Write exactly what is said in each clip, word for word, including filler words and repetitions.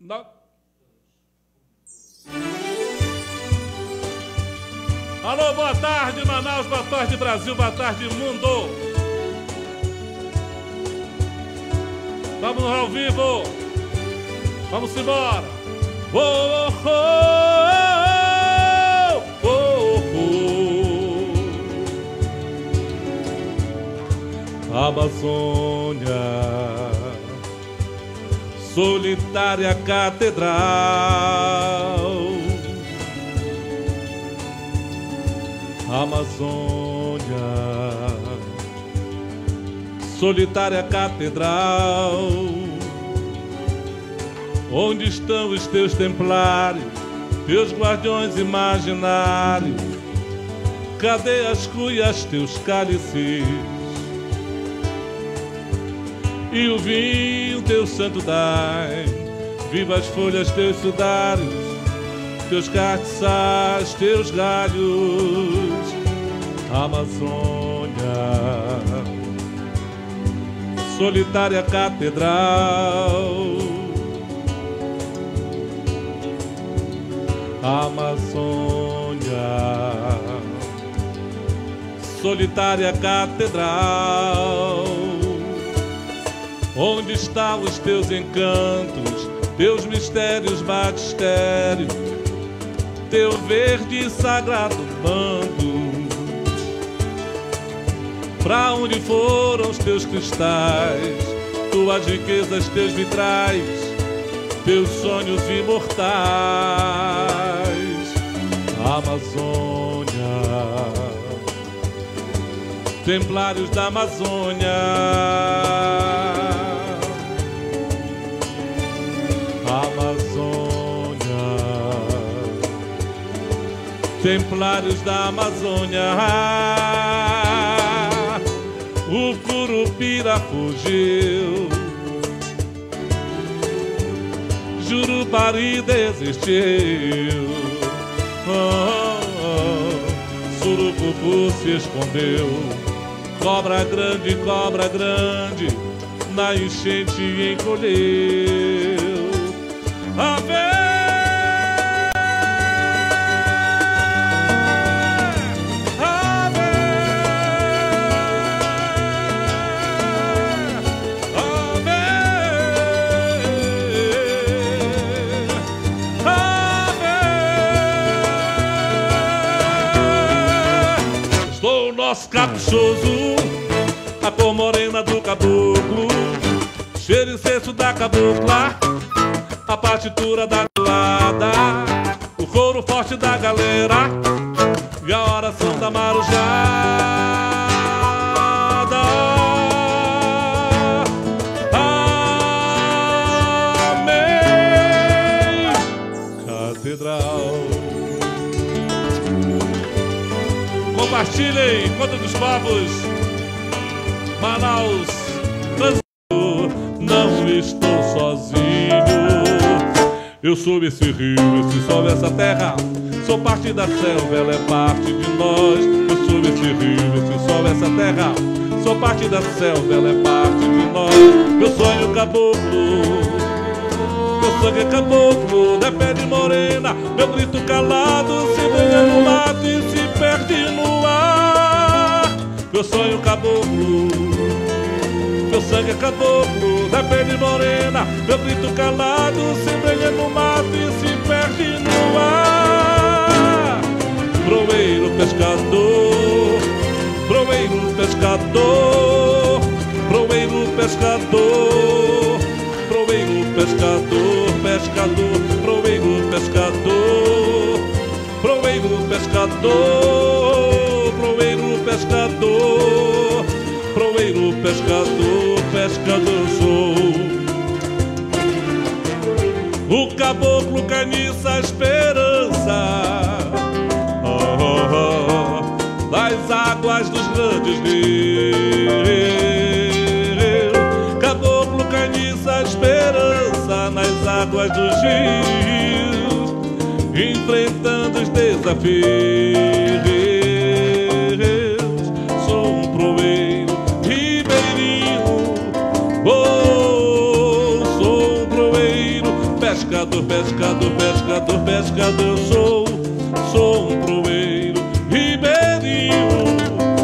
Não. Alô, boa tarde, Manaus, boa tarde, Brasil, boa tarde, mundo. Vamos ao vivo. Vamos embora. Oh, oh, oh, oh, oh. Amazônia, solitária catedral. Amazônia, solitária catedral. Onde estão os teus templários, teus guardiões imaginários? Cadê as cuias, teus cálices? E o vinho, teu santo dai? Viva as folhas, teus sudários, teus castiçais, teus galhos. Amazônia, solitária catedral. Amazônia, solitária catedral. Onde estão os teus encantos, teus mistérios, magistério, teu verde e sagrado manto? Pra onde foram os teus cristais, tuas riquezas, teus vitrais, teus sonhos imortais? Amazônia, templários da Amazônia. Amazônia, templários da Amazônia. O Curupira fugiu, Jurupari desistiu, oh, oh, oh. Surucucu se escondeu. Cobra grande, cobra grande, na enchente encolheu. Ave, ave, ave, ave. Estou nosso caprichoso, a cor morena do caboclo, cheiro incenso da cabocla, a partitura da lada, o couro forte da galera e a oração da marujada. Amém. Catedral. Compartilhem, Encontro dos Povos, Manaus, Brasil. Não estou sozinho. Eu sou esse rio, esse sol, essa terra. Sou parte da selva, ela é parte de nós. Eu sou esse rio, esse sol, essa terra. Sou parte da selva, ela é parte de nós. Meu sonho caboclo, meu sangue é caboclo, da pele morena. Meu grito calado se brilha no mato e se perde no ar. Meu sonho caboclo, meu sangue é caboclo, da pele morena. Meu grito calado se brilha no mato e se perde no ar. Proeiro pescador, proeiro pescador, proeiro pescador, proeiro pescador, pescador, proeiro pescador, proeiro pescador, proeiro pescador, proeiro pescador, pescador sou. O caboclo caniça a esperança, oh, oh, oh, das águas dos grandes rios. Caboclo caniça a esperança nas águas dos rios, enfrentando os desafios. Sou um proeiro ribeirinho, oh, sou um proeiro pescador. pescador, pescador, pescador, pescador. Eu sou, sou um proeiro ribeirinho.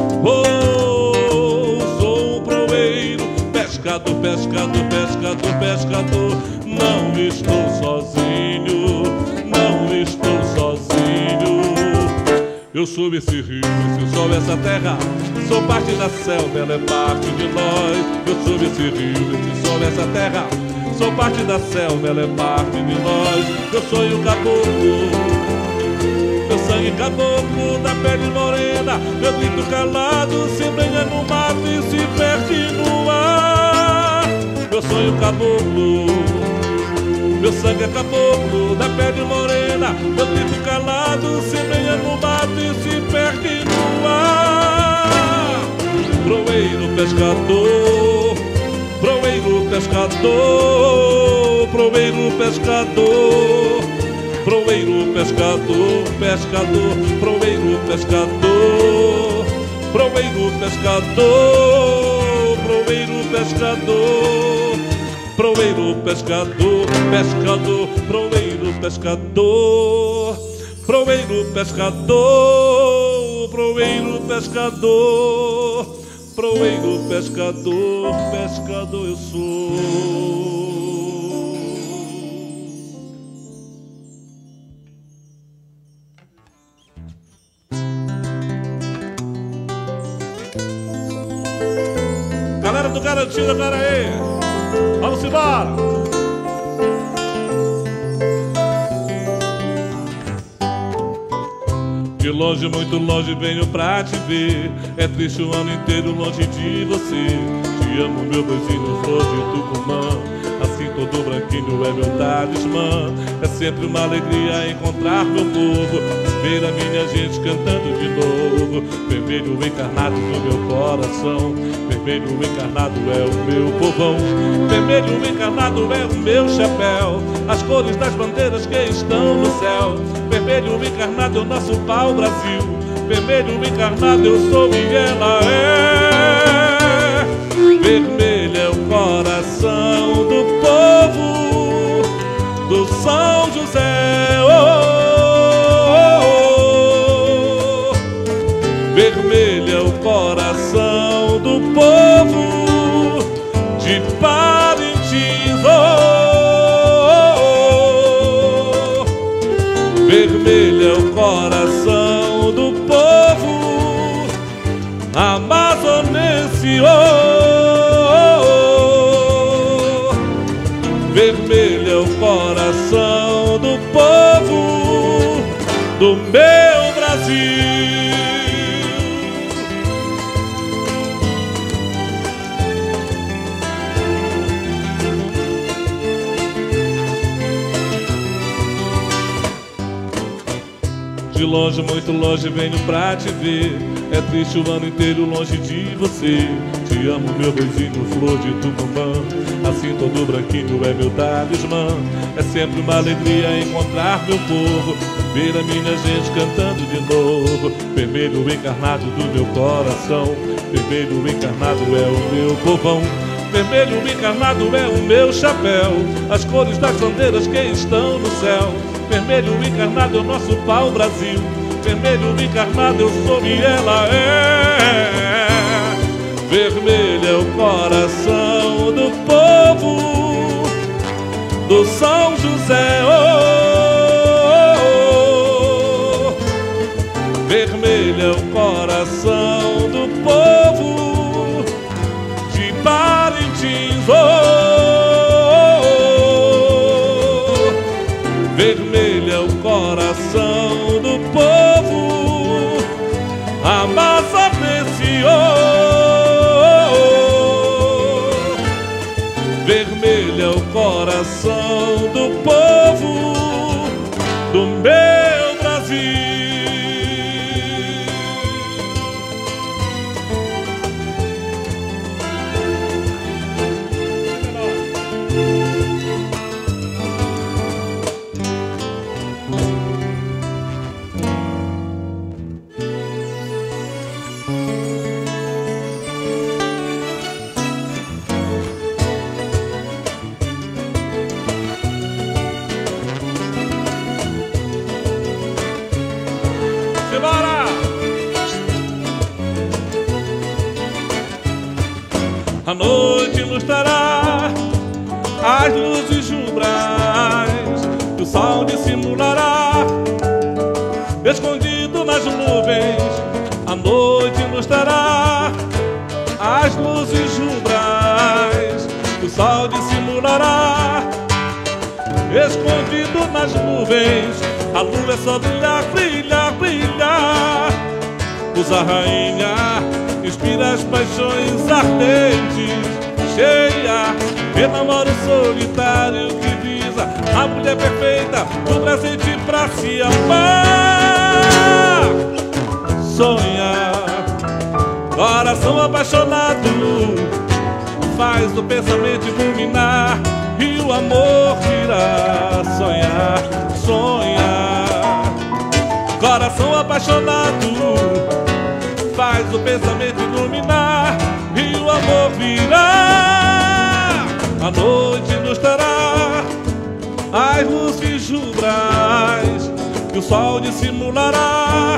Oh, sou um proeiro, pescador, pescador, pescador, pescador. Não estou sozinho, não estou sozinho. Eu sou esse rio, esse sol, essa terra. Sou parte da selva, ela é parte de nós. Eu sou esse rio, esse sol, essa terra. Sou parte da selva, ela é parte de nós. Eu sou o caboclo, meu sangue caboclo, da pele morena. Meu grito calado se embrenha no mato e se perde no ar. Eu sou o caboclo, meu sangue é caboclo, da pele morena. Meu grito calado se embrenha no mato e se perde no ar. Proeiro pescador, proeiro pescador, proeiro pescador, proeiro pescador, pescador, proeiro pescador, proeiro pescador, proeiro pescador, proeiro pescador, pescador, proeiro pescador, proeiro pescador, proeiro pescador, proeiro pescador, pescador eu sou. Galera do Garantido, cara aí, vamos embora. De longe, muito longe venho pra te ver. É triste o ano inteiro longe de você. Te amo, meu boizinho, flor de Tucumã. Assim todo branquinho é meu talismã. É sempre uma alegria encontrar meu povo, ver a minha gente cantando de novo. Vermelho encarnado no meu coração, vermelho encarnado é o meu povão. Vermelho encarnado é o meu chapéu, as cores das bandeiras que estão no céu. Vermelho encarnado é o nosso pau-brasil. Vermelho encarnado eu sou e ela é. Vermelho é o coração do povo do São José. Oh, oh, oh. Vermelho é o coração do povo de Parintins. Oh, oh, oh. Vermelho é o coração do povo amazonense. Oh, oh, oh. Vermelho é o coração do povo do meu Brasil. De longe, muito longe venho pra te ver. É triste o ano inteiro longe de você. Te amo, meu boizinho, flor de Tucumã. Assim todo branquinho é meu talismã. É sempre uma alegria encontrar meu povo, ver a minha gente cantando de novo. Vermelho encarnado do meu coração, vermelho encarnado é o meu povão. Vermelho encarnado é o meu chapéu, as cores das bandeiras que estão no céu. Vermelho encarnado é o nosso pau-brasil. Vermelho encarnado eu sou e ela é. Vermelho é o coração do povo do São José. Oh, oh, oh. Vermelho é o coração do povo de Parintins. Oh, oh, oh. Vermelho é o coração do povo amazonense. Oh, oh, oh. Vermelho é o coração do povo do meu Brasil. A noite ilustrará as luzes rubras, e o sol dissimulará, escondido nas nuvens. A noite ilustrará as luzes rubras, e o sol dissimulará, escondido nas nuvens. A lua é só brilhar, brilhar, brilhar. Luz a rainha inspira as paixões ardentes, cheia, enamora o solitário que visa a mulher perfeita, o presente pra se amar. Sonhar, coração apaixonado, faz o pensamento iluminar e o amor virá. Sonhar, sonhar, coração apaixonado, faz o pensamento iluminar e o amor virá. A noite ilustrará as luzes rubras, e o sol dissimulará,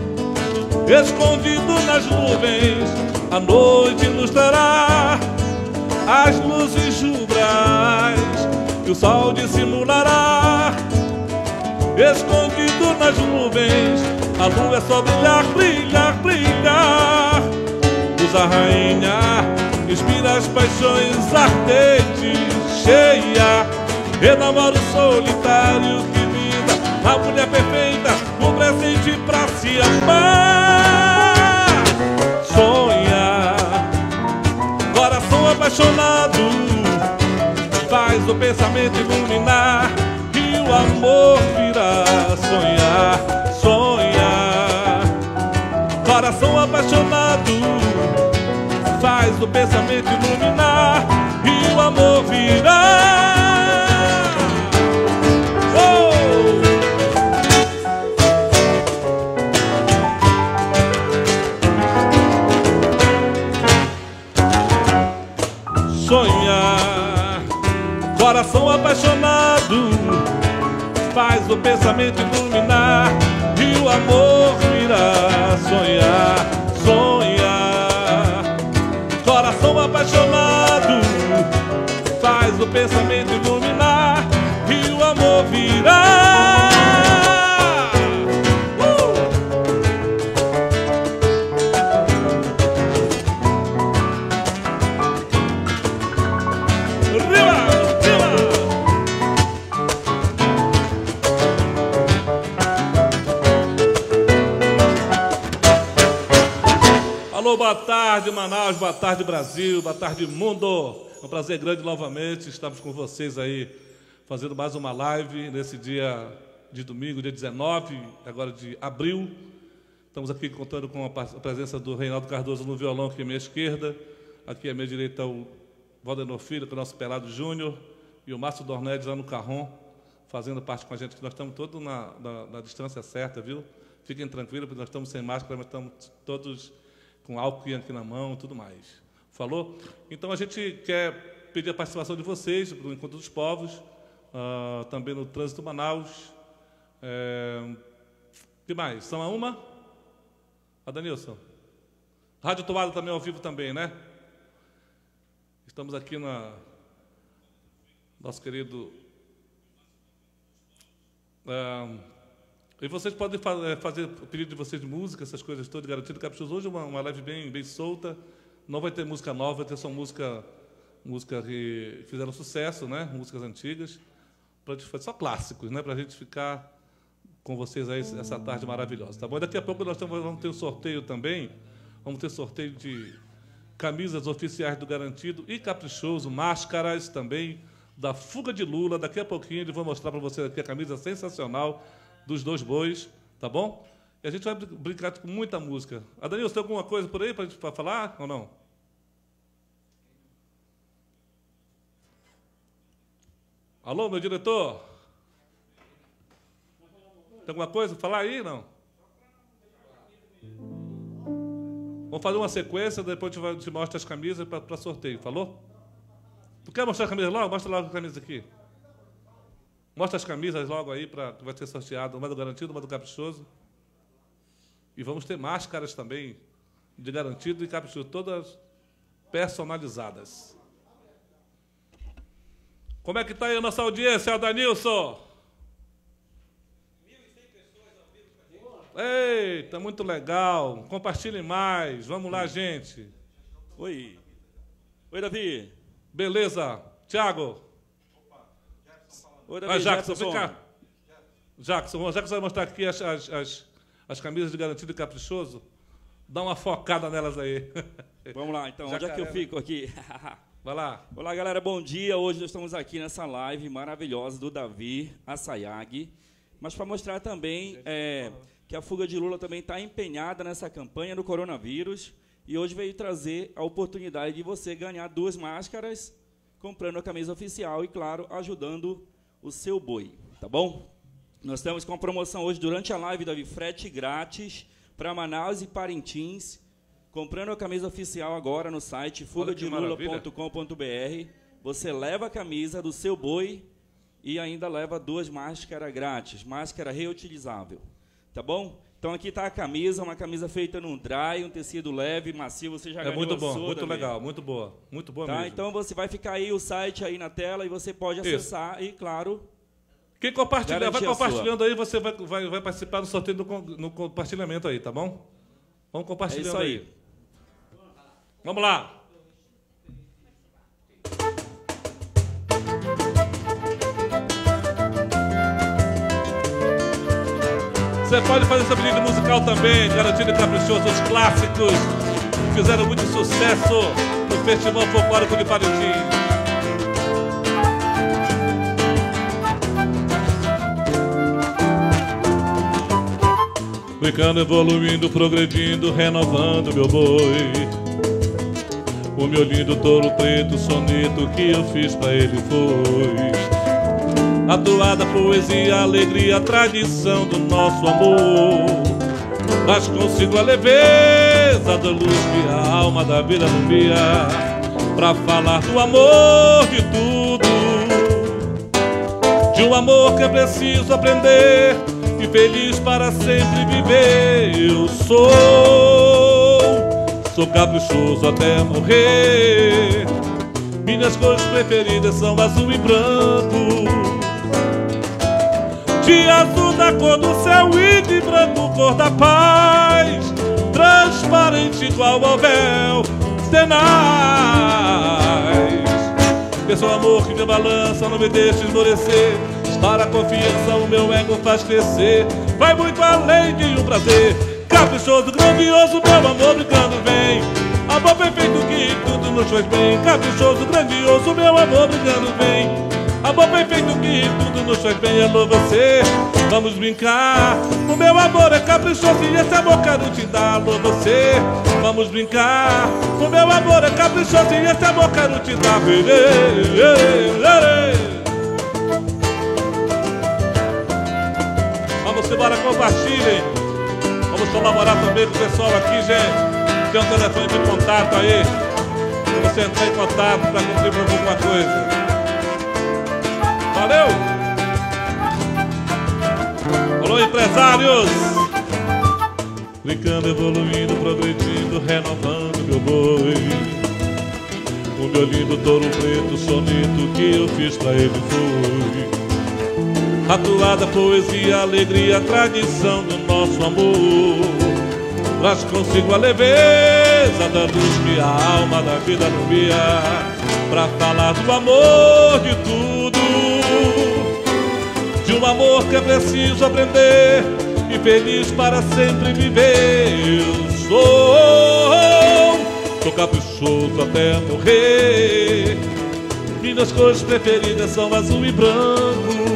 escondido nas nuvens. A noite ilustrará as luzes rubras, e o sol dissimulará, escondido nas nuvens. A lua é só brilhar, brilhar, brilhar. Luz a rainha inspira as paixões ardentes, cheia, enamora o solitário que visa a mulher perfeita, o presente pra se amar. Sonhar, coração apaixonado, faz o pensamento iluminar e o amor virá. Sonhar, sonhar, coração apaixonado, faz o pensamento iluminar e o amor virá. Sonhar, coração apaixonado, faz o pensamento iluminar e o amor virá. Sonhar, sonhar, coração apaixonado, faz o pensamento iluminar e o amor virá. Alô, boa tarde Manaus, boa tarde Brasil, boa tarde mundo. É um prazer grande novamente estarmos com vocês aí, fazendo mais uma live nesse dia de domingo, dia dezenove, agora de abril. Estamos aqui contando com a presença do Reinaldo Cardoso no violão aqui à minha esquerda. Aqui à minha direita o Valdenor Filho, que é o nosso Pelado Júnior, e o Márcio Dornedes lá no carrom, fazendo parte com a gente, que nós estamos todos na, na, na distância certa, viu? Fiquem tranquilos, porque nós estamos sem máscara, mas estamos todos com álcool aqui na mão e tudo mais. Falou? Então, a gente quer pedir a participação de vocês no Encontro dos Povos, uh, também no Trânsito Manaus. É... O que mais? São a uma? A Danilson. Rádio Toada também ao vivo também, né? Estamos aqui na... Nosso querido... Uh, E vocês podem fazer o pedido de vocês de música, essas coisas todas, garantido. Caprichoso hoje é uma, uma live bem, bem solta. Não vai ter música nova, vai ter só música, música que fizeram sucesso, né? Músicas antigas, pra gente fazer só clássicos, né? Para a gente ficar com vocês aí essa tarde maravilhosa, tá bom? Daqui a pouco nós vamos ter um sorteio também. Vamos ter sorteio de camisas oficiais do Garantido e Caprichoso, máscaras também da Fuga de Lula. Daqui a pouquinho eu vou mostrar para vocês aqui a camisa sensacional dos dois bois, tá bom? E a gente vai brincar com muita música. Adanilson, tem alguma coisa por aí para a gente falar ou não? Alô, meu diretor? Tem alguma coisa para falar aí, não? Vamos fazer uma sequência, depois a gente te mostra as camisas para sorteio, falou? Tu quer mostrar as camisas logo? Mostra logo as camisas aqui. Mostra as camisas logo aí, pra, que vai ser sorteado, uma do Garantido, uma do Caprichoso. E vamos ter máscaras também, de Garantido e Caprichoso, todas personalizadas. Como é que está aí a nossa audiência, Adanilson? Eita, muito legal. Compartilhem mais. Vamos lá, gente. Oi. Oi, Davi. Beleza. Tiago. Oi, Davi. Ah, Jackson, Jefferson. vem cá. Jackson, Jackson vai mostrar aqui as, as, as, as camisas de Garantido e Caprichoso. Dá uma focada nelas aí. Vamos lá, então. Jacaré, onde é que eu fico aqui? Vai lá. Olá, galera. Bom dia. Hoje nós estamos aqui nessa live maravilhosa do Davi Assayag. Mas para mostrar também é, que a Fuga de Lula também está empenhada nessa campanha do coronavírus. E hoje veio trazer a oportunidade de você ganhar duas máscaras, comprando a camisa oficial e, claro, ajudando o seu boi. Tá bom? Nós estamos com a promoção hoje durante a live, Davi, frete grátis para Manaus e Parintins. Comprando a camisa oficial agora no site fuga de lula ponto com ponto br, você leva a camisa do seu boi e ainda leva duas máscaras grátis, máscara reutilizável, tá bom? Então aqui está a camisa, uma camisa feita num dry, um tecido leve, macio, você já É ganhou muito a bom, sua, muito Davi. legal, muito boa, muito boa Tá, mesmo. então você vai ficar aí o site aí na tela e você pode acessar e, claro... Quem compartilhar, vai garantir a compartilhando aí, você vai, vai, vai participar do sorteio do, com- no compartilhamento aí, tá bom? Vamos É compartilhando isso aí. aí. Vamos lá. Você pode fazer seu pedido musical também, Garantido e Caprichoso, os clássicos que fizeram muito sucesso no Festival Folclórico de Parintins. Ficando, evoluindo, progredindo, renovando meu boi. O meu lindo touro preto, soneto que eu fiz pra ele foi atuada, poesia, alegria, tradição do nosso amor. Mas consigo a leveza da luz que a alma da vida não via, pra falar do amor de tudo, de um amor que é preciso aprender e feliz para sempre viver. Eu sou, sou caprichoso até morrer. Minhas cores preferidas são azul e branco, de azul da cor do céu e de branco cor da paz, transparente igual ao véu tenaz. Que seu amor que me balança, não me deixe esmorecer. Para a confiança o meu ego faz crescer, vai muito além de um prazer. Caprichoso, grandioso, meu amor brincando vem, amor perfeito que tudo nos faz bem. Caprichoso, grandioso, meu amor brincando vem, amor perfeito que tudo nos faz bem. Alô você, vamos brincar, o meu amor é caprichoso e esse amor quero te dar. Alô você, vamos brincar, o meu amor é caprichoso e esse amor quero te dar. Vamos embora, compartilhem. Vamos colaborar também com o pessoal aqui, gente. Tem um telefone de contato aí, para você entrar em contato para contribuir com alguma coisa. Valeu! Alô, empresários! Brincando, evoluindo, progredindo, renovando meu boi. O meu lindo touro preto, soneto que eu fiz pra ele foi atuada, poesia, alegria, tradição do nosso amor. Traz consigo a leveza da luz que a alma da vida não via, pra falar do amor de tudo, de um amor que é preciso aprender e feliz para sempre viver. Eu sou, sou caprichoso até morrer. Minhas cores preferidas são azul e branco,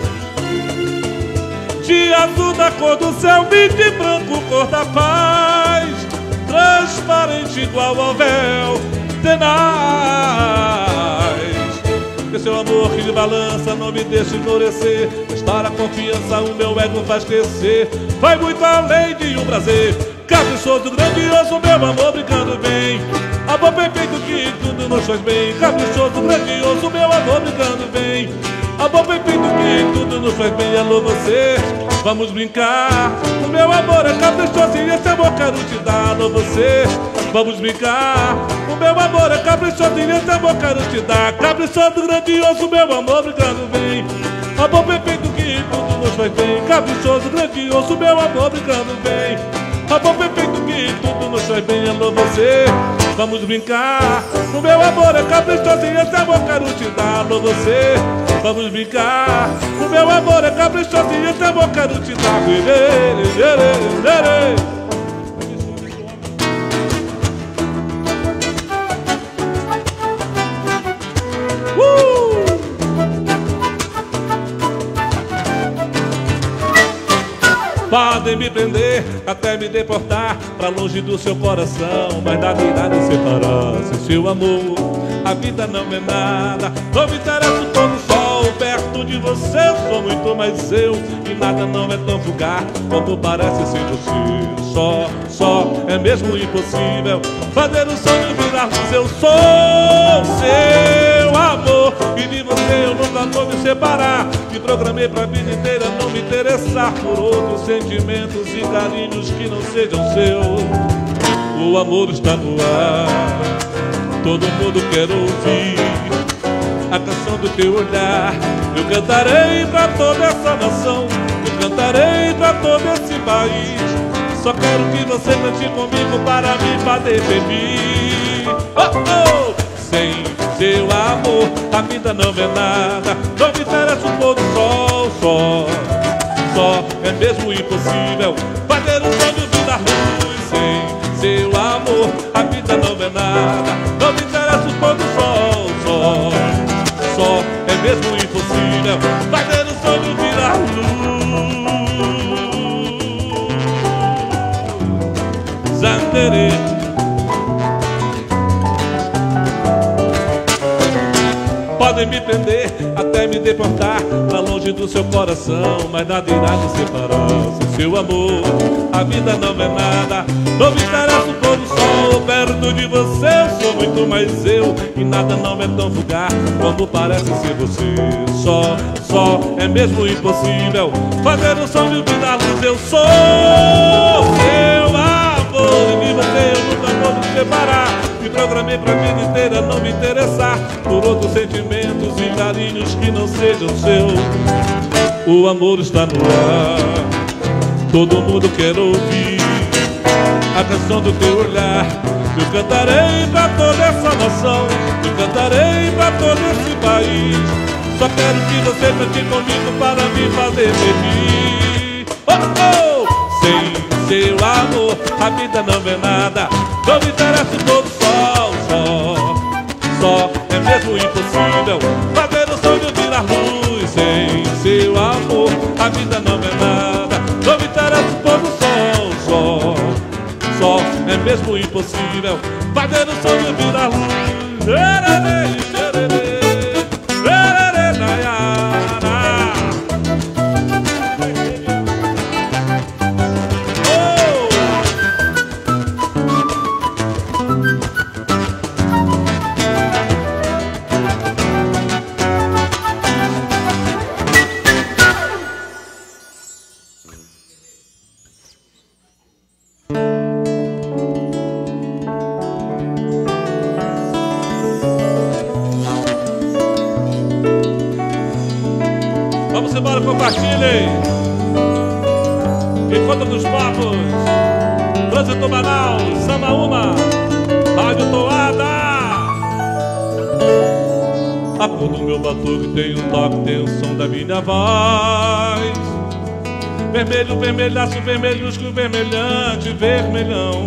de azul da cor do céu e de branco cor da paz, transparente igual ao véu tenaz. Que seu amor que me balança não me deixa esmorecer. Estar a confiança o meu ego faz crescer, vai muito além de um prazer. Caprichoso, grandioso, meu amor brincando bem, amor perfeito que tudo nos faz bem. Caprichoso, grandioso, meu amor brincando bem, amor perfeito que tudo nos faz bem. Alô você, vamos brincar, o meu amor é caprichoso e esse amor quero te dar. Alô você, vamos brincar. O meu amor é caprichoso e esse amor quero te dar. Caprichoso, grandioso, meu amor brincando bem. Amor perfeito que tudo nos faz bem. Caprichoso, grandioso, meu amor brincando bem. Amor perfeito que tudo nos faz bem. Alô você, vamos brincar. O meu amor é caprichoso e esse amor quero te dar. Alô você, vamos brincar. O meu amor é caprichoso e esse amor quero te dar. Uh! Podem me prender, até me deportar pra longe do seu coração, mas nada irá nos separar. Sem seu amor, a vida não é nada. Não me interessa o pôr do sol, perto de você eu sou muito mais eu. E nada não é tão vulgar quanto parece ser você. Só, só, é mesmo impossível fazer o sonho virar luz. Eu sou seu amor e de você eu nunca vou me separar. Me programei pra vida inteira não me interessar por outros sentimentos e carinhos que não sejam seus. O amor está no ar, todo mundo quer ouvir a canção do teu olhar. Eu cantarei pra toda essa nação, eu cantarei pra todo esse país. Só quero que você cante comigo para me fazer feliz. Oh, oh! Sem seu amor, a vida não é nada. Não me interessa o pôr do sol, só, só é mesmo impossível fazer o sonho virar luz. Sem seu amor, a vida não é nada. Não me interessa o pôr do sol, só, só é mesmo impossível fazer o sonho virar luz. Zanderê. Podem me prender, até me deportar pra longe do seu coração, mas nada irá nos separar. Sem seu amor, a vida não é nada. Não me interessa o pôr do sol, perto de você eu sou muito mais eu. E nada não é tão vulgar como parece ser você. Só, só, é mesmo impossível fazer o sonho de dar luz. Eu sou seu amor e de você eu nunca vou me separar. Me programei pra vida inteira não me interessar por outros sentimentos e carinhos que não sejam seus. O amor está no ar, todo mundo quer ouvir a canção do teu olhar. Eu cantarei pra toda essa nação, eu cantarei pra todo esse país. Só quero que você cante comigo para me fazer feliz. Oh, oh! Sem seu amor, a vida não é nada. Não me interessa o pôr do sol, só, só é mesmo impossível fazer o sonho virar luz. Sem seu amor, a vida não é nada. Não me interessa o pôr do sol, só, só é mesmo impossível fazer o sonho virar luz. Vamos embora, compartilhem. Encontro dos Papos, Trânsito Manaus, Samaúma, Rádio Toada. A cor do meu batuque tem um toque, tem o som da minha voz. Vermelho, vermelhaço, vermelhusco, vermelhante, vermelhão.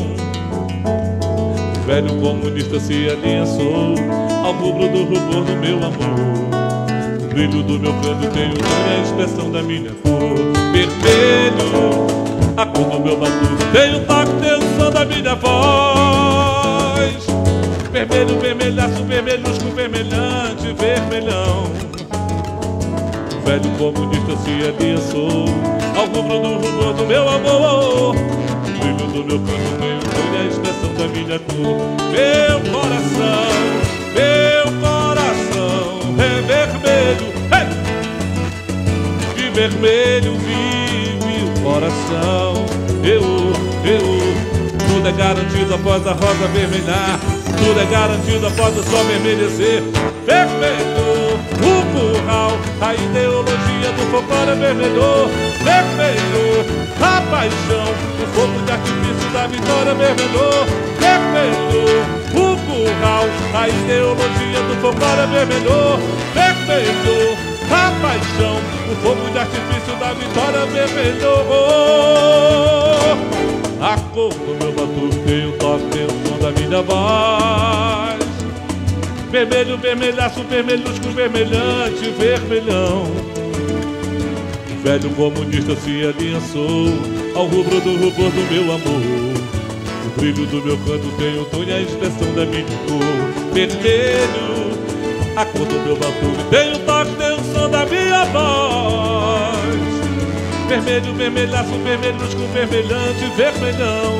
O velho comunista se aliançou ao rubro do rubor do meu amor. O brilho do meu canto tem a expressão da minha cor. Vermelho, a cor do meu batuque tem o toque, tem o som da minha voz. Vermelho, vermelhaço, vermelhusco, vermelhante, vermelhão. O velho comunista se aliançou ao rubro do rubor do meu amor. O brilho do meu canto tem a expressão da minha cor. Meu coração, meu coração é vermelho, hey! De vermelho vive o coração. Eu, eu, Tudo é garantido após a rosa vermelhar, tudo é garantido após o sol vermelhecer. Vermelho, o curral, a ideologia do folclore vermelhou. Vermelho, a paixão, o fogo de artifício da vitória vermelhou. Vermelho, o curral, a ideologia do folclore vermelhou. Vermelho, a paixão, o fogo de artifício da vitória vermelhou. A cor do meu batuque tem o toque, tem o som da minha voz. Vermelho, vermelhaço, vermelhusco, vermelhante, vermelhão. O velho comunista se aliançou ao rubro do rubor do meu amor. O brilho do meu canto tem o tom e a expressão da minha cor. Vermelho, a cor do meu batuque tem o toque, tem o som da minha voz. Vermelho, vermelhaço, vermelhusco, vermelhante, vermelhão.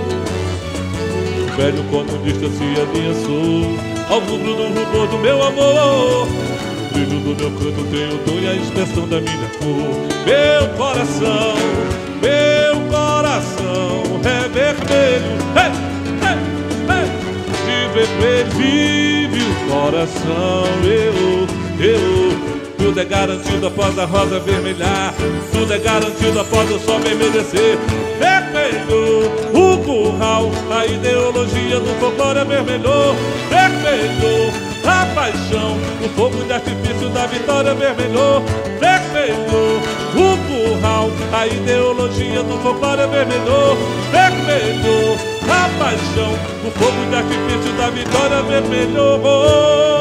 O velho comunista se aliançou ao rubro do rubor do meu amor. O brilho do meu canto tem o tom e a expressão da minha cor. Meu coração, meu coração é vermelho, hey, hey, hey. De vermelho vive o coração, eu, eu. Tudo é garantido após a rosa vermelhar, tudo é garantido após o sol vermelhecer. Vermelho, o curral, a ideologia do folclore vermelhou. Vermelho, a paixão, o fogo de artifício da vitória vermelhou. Vermelho, o curral, a ideologia do folclore vermelhou. Vermelho, a paixão, o fogo de artifício da vitória vermelhou.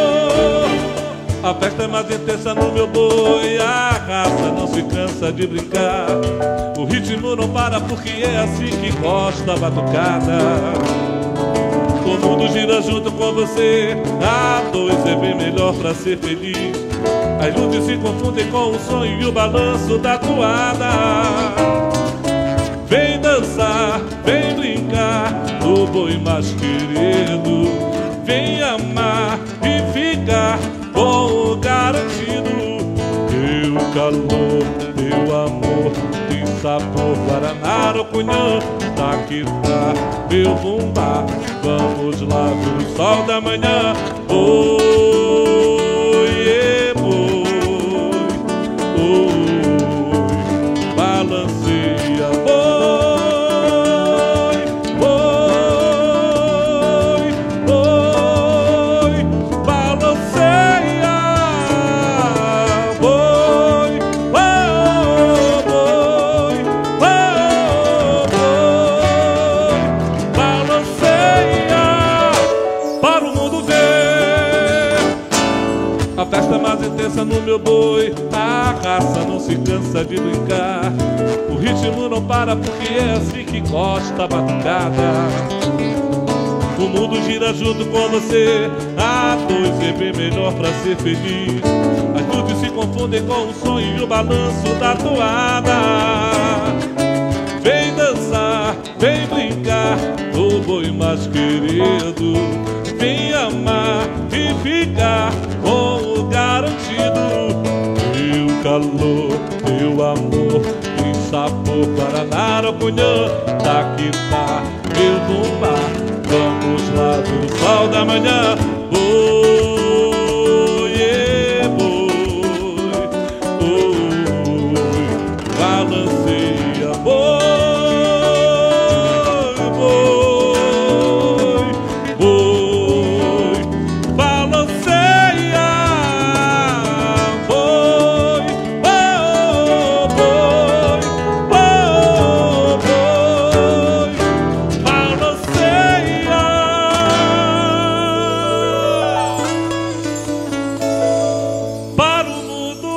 A festa é mais intensa no meu boi, a raça não se cansa de brincar. O ritmo não para porque é assim que gosta a batucada. O mundo gira junto com você, a dois é bem melhor pra ser feliz. As luzes se confundem com o sonho e o balanço da toada. Vem dançar, vem brincar, o boi mais querido. Vem amar e ficar com o garantido. Teu calor, teu amor, tem sabor, Guaraná, Ocunhã, Taquitá, meu bumbá. Vamos lá ver o sol da manhã. Oi, e boi, oi, balanceia, boi, boi, boi, balanceia, boi, boi, boi, boi, balanceia, para o mundo ver. A festa mais intensa no meu boi, a raça não se cansa de brincar. O ritmo não para porque é assim que gosta a batucada. O mundo gira junto com você, a dois é bem melhor pra ser feliz. As luzes se confundem com o sonho e o balanço da toada. Vem dançar, vem brincar, o boi mais querido. Vem amar e ficar com o garantido. Teu calor, teu amor, tem sabor, Guaraná, Ocunhã, Taquitá, meu bumbá. Vamos lá ver o sol da manhã. Oi, e boi, oi, balanceia, boi, boi, boi, balanceia, boi, boi, boi, boi, balanceia. Para o mundo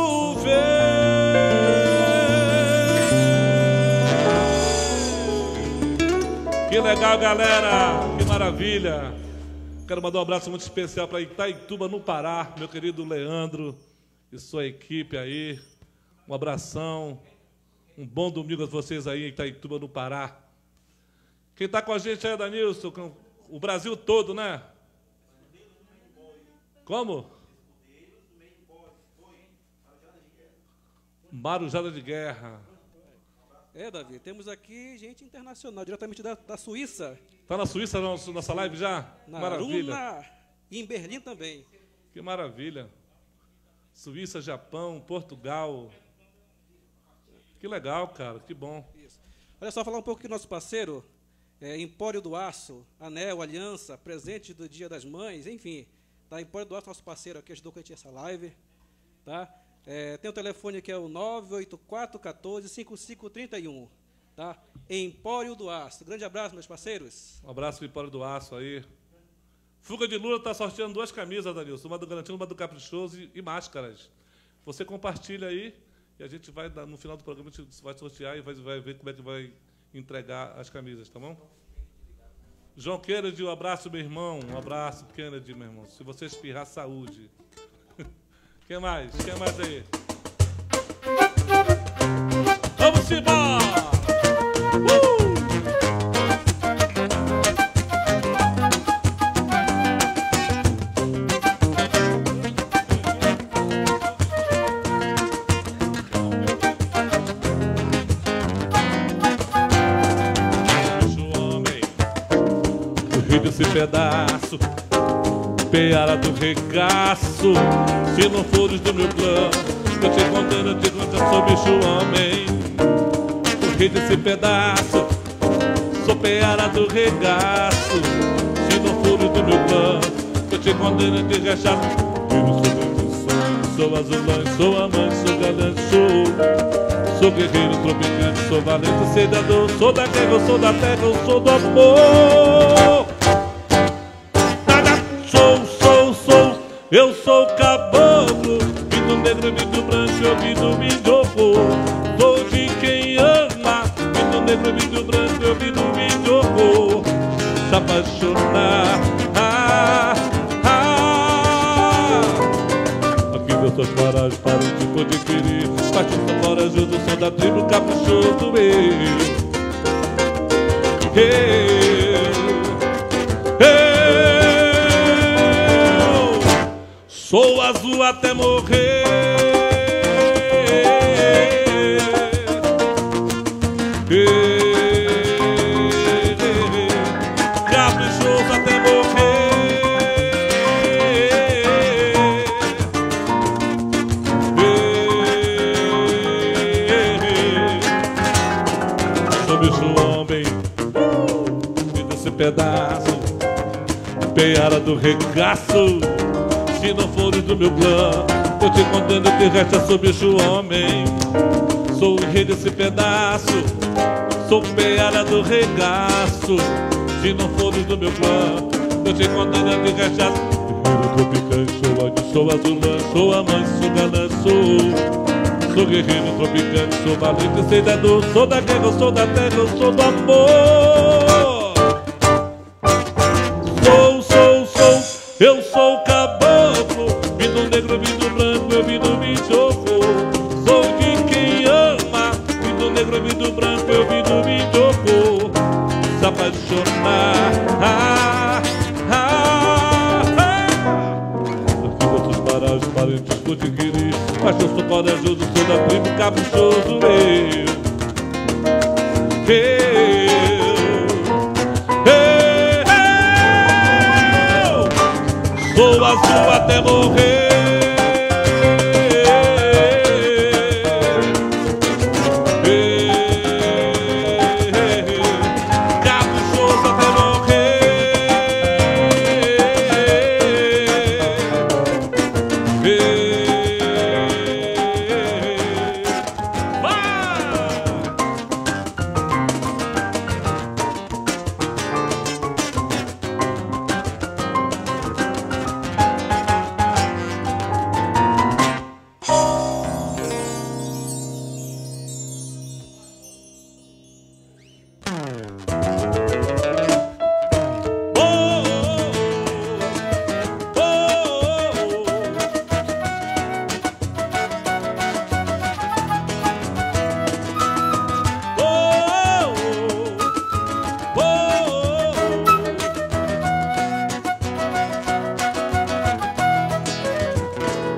ver. Que legal, galera, que maravilha. Quero mandar um abraço muito especial para Itaituba, no Pará, meu querido Leandro e sua equipe aí. Um abração, um bom domingo a vocês aí em Itaituba, no Pará. Quem está com a gente é Danilson, com o Brasil todo, né? Como? Marujada de Guerra. É, Davi, temos aqui gente internacional, diretamente da, da Suíça. Tá na Suíça na nossa live já? Na Maravilha. Aruna, e em Berlim também. Que maravilha. Suíça, Japão, Portugal. Que legal, cara, que bom. Isso. Olha só, falar um pouco aqui do nosso parceiro, é, Empório do Aço, Anel, Aliança, presente do Dia das Mães, enfim. Tá? Empório do Aço, nosso parceiro aqui, ajudou com a gente essa live. Tá? É, tem o telefone aqui, é o nove oito quatro um quatro cinco cinco três um. Tá? Empório do Aço. Grande abraço, meus parceiros. Um abraço pro Empório do Aço aí. Fuga de Lula está sorteando duas camisas, Danilson. Uma do Garantido, uma do Caprichoso e, e máscaras. Você compartilha aí e a gente vai, no final do programa, a gente vai sortear e vai, vai ver como é que vai entregar as camisas, tá bom? João Kennedy, um abraço, meu irmão. Um abraço, Kennedy, meu irmão. Se você espirrar, saúde. Quem mais? Quem mais aí? Vamos embora! Uh! Esse pedaço, peara do regaço. Se não fores do meu plano, eu te contando, eu te contando, sou bicho homem. O rei desse pedaço, sou peara do regaço. Se não fores do meu plano, eu te contando, eu te rechaço. Eu não sou bem, sou azulão, sou amante, sou galante, sou. Sou guerreiro, tropicante, sou valente, cedador. Sou da guerra, eu sou da terra, eu sou do amor. Eu sou caboclo, vidro negro, vidro branco, eu vidro vidro. Sou de quem ama, vidro negro, vidro branco, eu vidro vidro. Se apaixonar, ah, ah. Aqui Deus suas paragens para o tipo de querer. Parte do corajoso, sou da tribo caprichoso, eu. Eu, eu. Sou azul até morrer, caprichoso até morrer. Sou bicho homem, e desse pedaço, peara do regaço. Se não fores do meu plano, eu te condeno, eu te resta, sou bicho homem. Sou o rei desse pedaço, sou peara do regaço. Se não fores do meu plano, eu te condeno, eu te resta. Guerreiro tropicante, sou ódio, sou azulão, sou amante, sou galã, sou. Sou guerreiro tropicante, sou valente, cedador. Sou da guerra, eu sou da terra, eu sou do amor. Sou, sou, sou, eu sou o caboclo. Vidro negro, vidro branco, eu vidro vidro. Sou de quem ama. Vidro negro, vidro branco, eu vidro vidro. Se apaixonar, ah, ah, ah. Aqui outros paragens, parentes, contiquiri. Mas eu sou corajoso, sou da tribo caprichoso, eu. Eu, eu, eu. Sou azul até morrer. Caprichoso até morrer.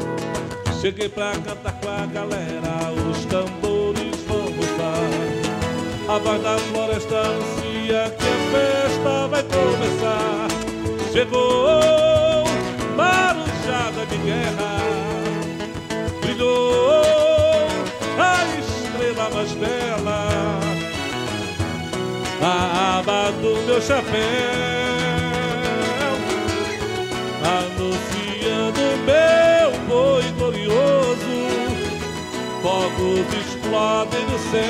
Cheguei pra cantar com a galera, os tambores vão rolar. A voz da floresta anuncia que a festa vai começar. Chegou marujada de guerra, brilhou a estrela mais bela, a aba do meu chapéu, anunciando meu boi glorioso. Fogos explodem no céu,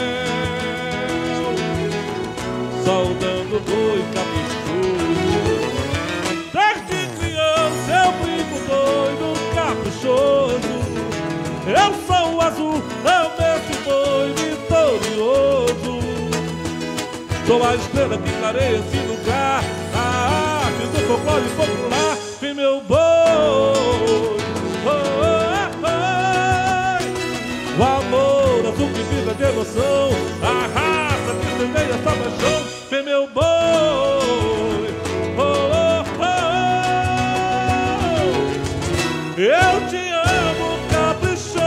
saudando o boi caprichoso. Desde criança eu brinco doido, caprichoso. Eu sou o azul, eu mesmo boi vitorioso. Sou a estrela que clareia esse lugar, a arte do folclore popular. Vem meu boi, oh, oh, oh. O amor azul que vibra de emoção, a raça que semeia essa paixão. Vem meu boi, oh, oh, oh. Eu te amo caprichoso,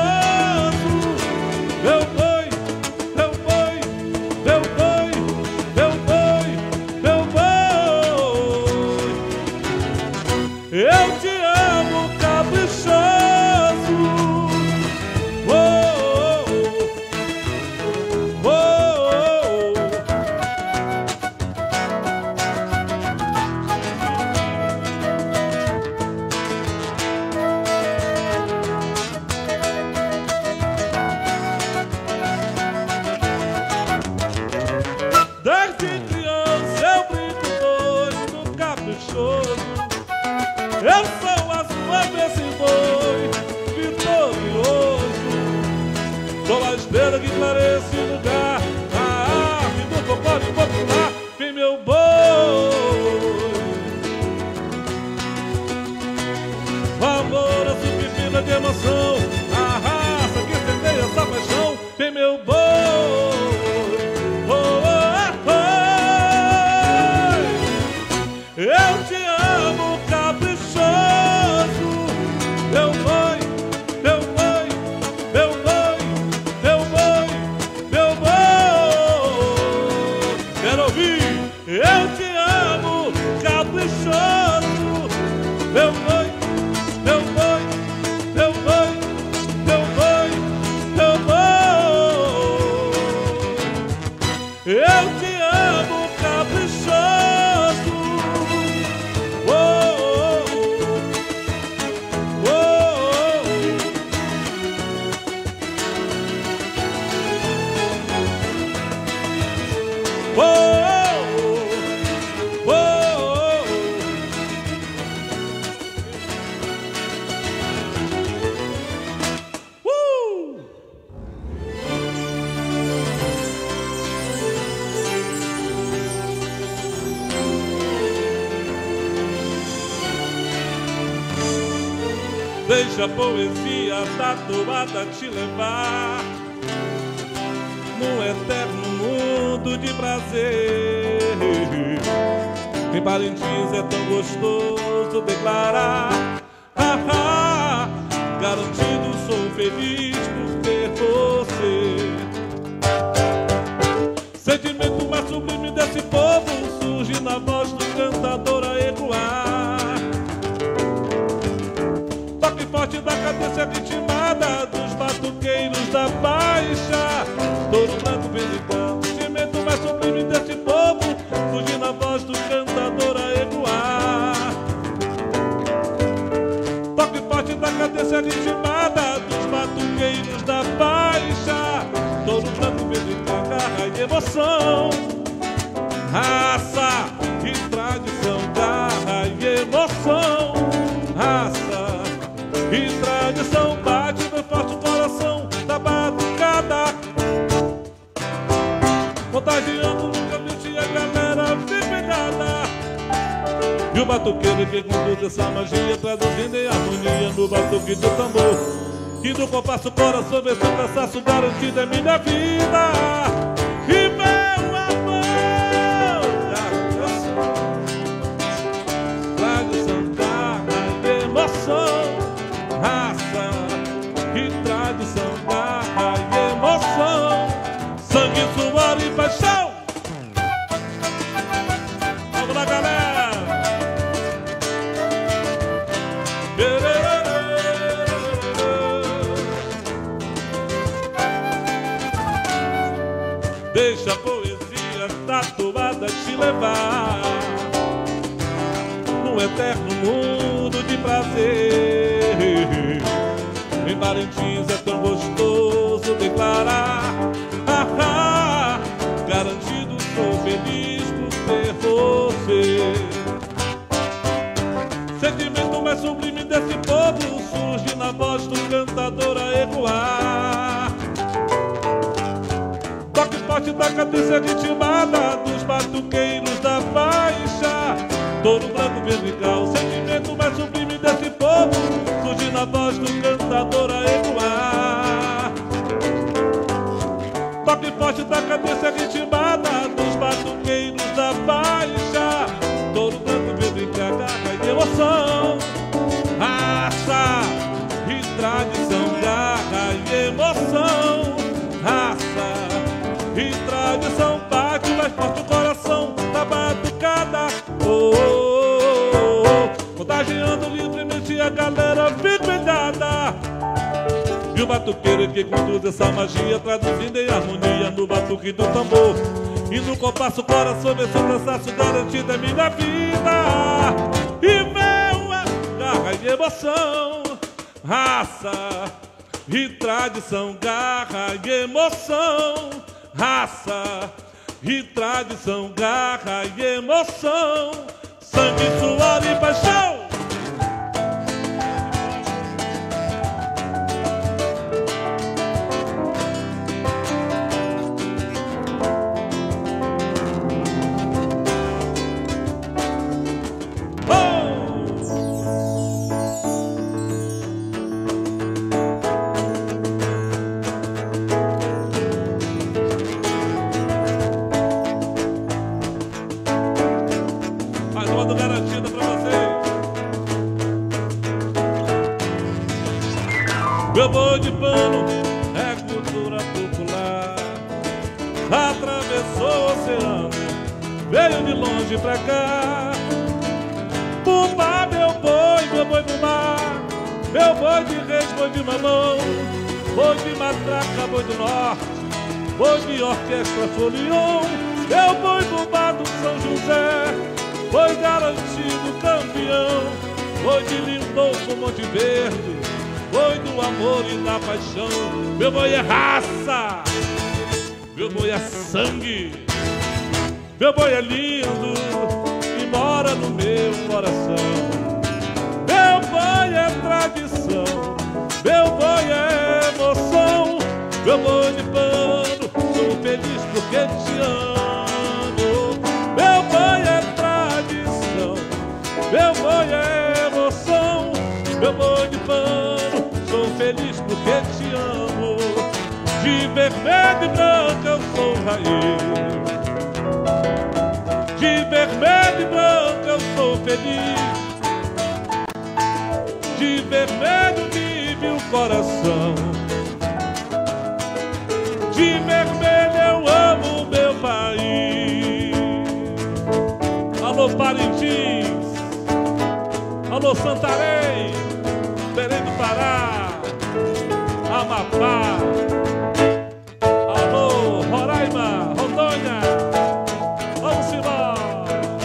meu boi, meu boi, meu boi, meu boi, meu boi. Eu te amo caprichoso. Eu sou a sua desse boi vitorioso. Sou a estrela que clareia esse lugar, a arte do folclore popular. Vem meu boi, o amor azul que vibra de emoção, a raça que semeia essa paixão. Vem meu boi, oh, oh, oh. Eu te amo caprichoso, meu boi, meu boi, meu boi, meu boi, meu boi. Quero ouvir. Eu te amo caprichoso, meu boi, meu boi, meu boi, meu boi, meu boi. Eu te amo caprichoso. Deixa a poesia da toada te levar num eterno mundo de prazer. Em Parintins é tão gostoso declarar, ah, ah, garantido sou feliz por ter você. Sentimento mais sublime desse povo surge na voz do cantador a ecoar. Toque forte da cadência ritmada dos batuqueiros da Baixa. Touro branco velicando, sentimento mais sublime desse povo surge na voz do cantador a ecoar. Toque forte da cadência ritmada dos batuqueiros da Baixa. Touro branco velicando, garra e emoção, raça e tradição, garra e emoção, raça e tradição. Bate no forte coração da batucada, contagiando nunca mente a galera vibrada. E o batuqueiro que conduz essa magia, traduzindo em harmonia no batuque do tambor. E do compasso o coração vê seu cansaço garantido é minha vida. E meu amor, tradição, garra e emoção, raça e tradição, garra e emoção, sangue, suor e paixão. deixa a poesia tatuada te levar num eterno mundo de prazer. Em Parintins é tão gostoso declarar, ah, ah, garantido sou feliz por ter você. Sentimento mais sublime desse povo surge na voz do cantador a ecoar. Toque forte da cadência ritmada dos batuqueiros da faixa, touro branco vertical. Sentimento mais sublime desse povo surge na voz do cantador a ecoar. Toque forte da cadência ritmada dos batuqueiros da faixa, touro branco vertical. Garra e emoção, raça e tradição. Garra e emoção, raça e tradição. Bate mais forte o coração da batucada, oh, oh, oh. Contagiando livremente a galera fidelhada. E o batuqueiro que conduz essa magia, traduzindo em harmonia no batuque do tambor. E no compasso o coração vê seu cansaço garantido é minha vida. E meu a garra e emoção, raça e tradição. Garra e emoção, raça e tradição. Garra e emoção, sangue, suor e paixão. Meu boi de pano é cultura popular, atravessou o oceano, veio de longe pra cá. Bumba, meu boi, meu boi do mar, meu boi de reis, boi de mamão, boi de matraca, boi do norte, boi de orquestra folião. Meu boi bumba do São José, boi garantido campeão, boi de Lindolfo, Monte Verde, boi do amor e da paixão. Meu boi é raça, meu boi é sangue, meu boi é lindo e mora no meu coração. Meu boi é tradição, meu boi é emoção. Meu boi de pano, sou feliz porque te amo. Meu boi é tradição, meu boi é emoção. Meu boi de pano, sou feliz porque te amo. De vermelho e branco eu sou raiz, de vermelho e branco eu sou feliz. De vermelho vive o coração, de vermelho eu amo meu país. Alô Parintins, alô Santarém, Belém do Pará, Amapá, alô Roraima, Rondônia, vamos embora.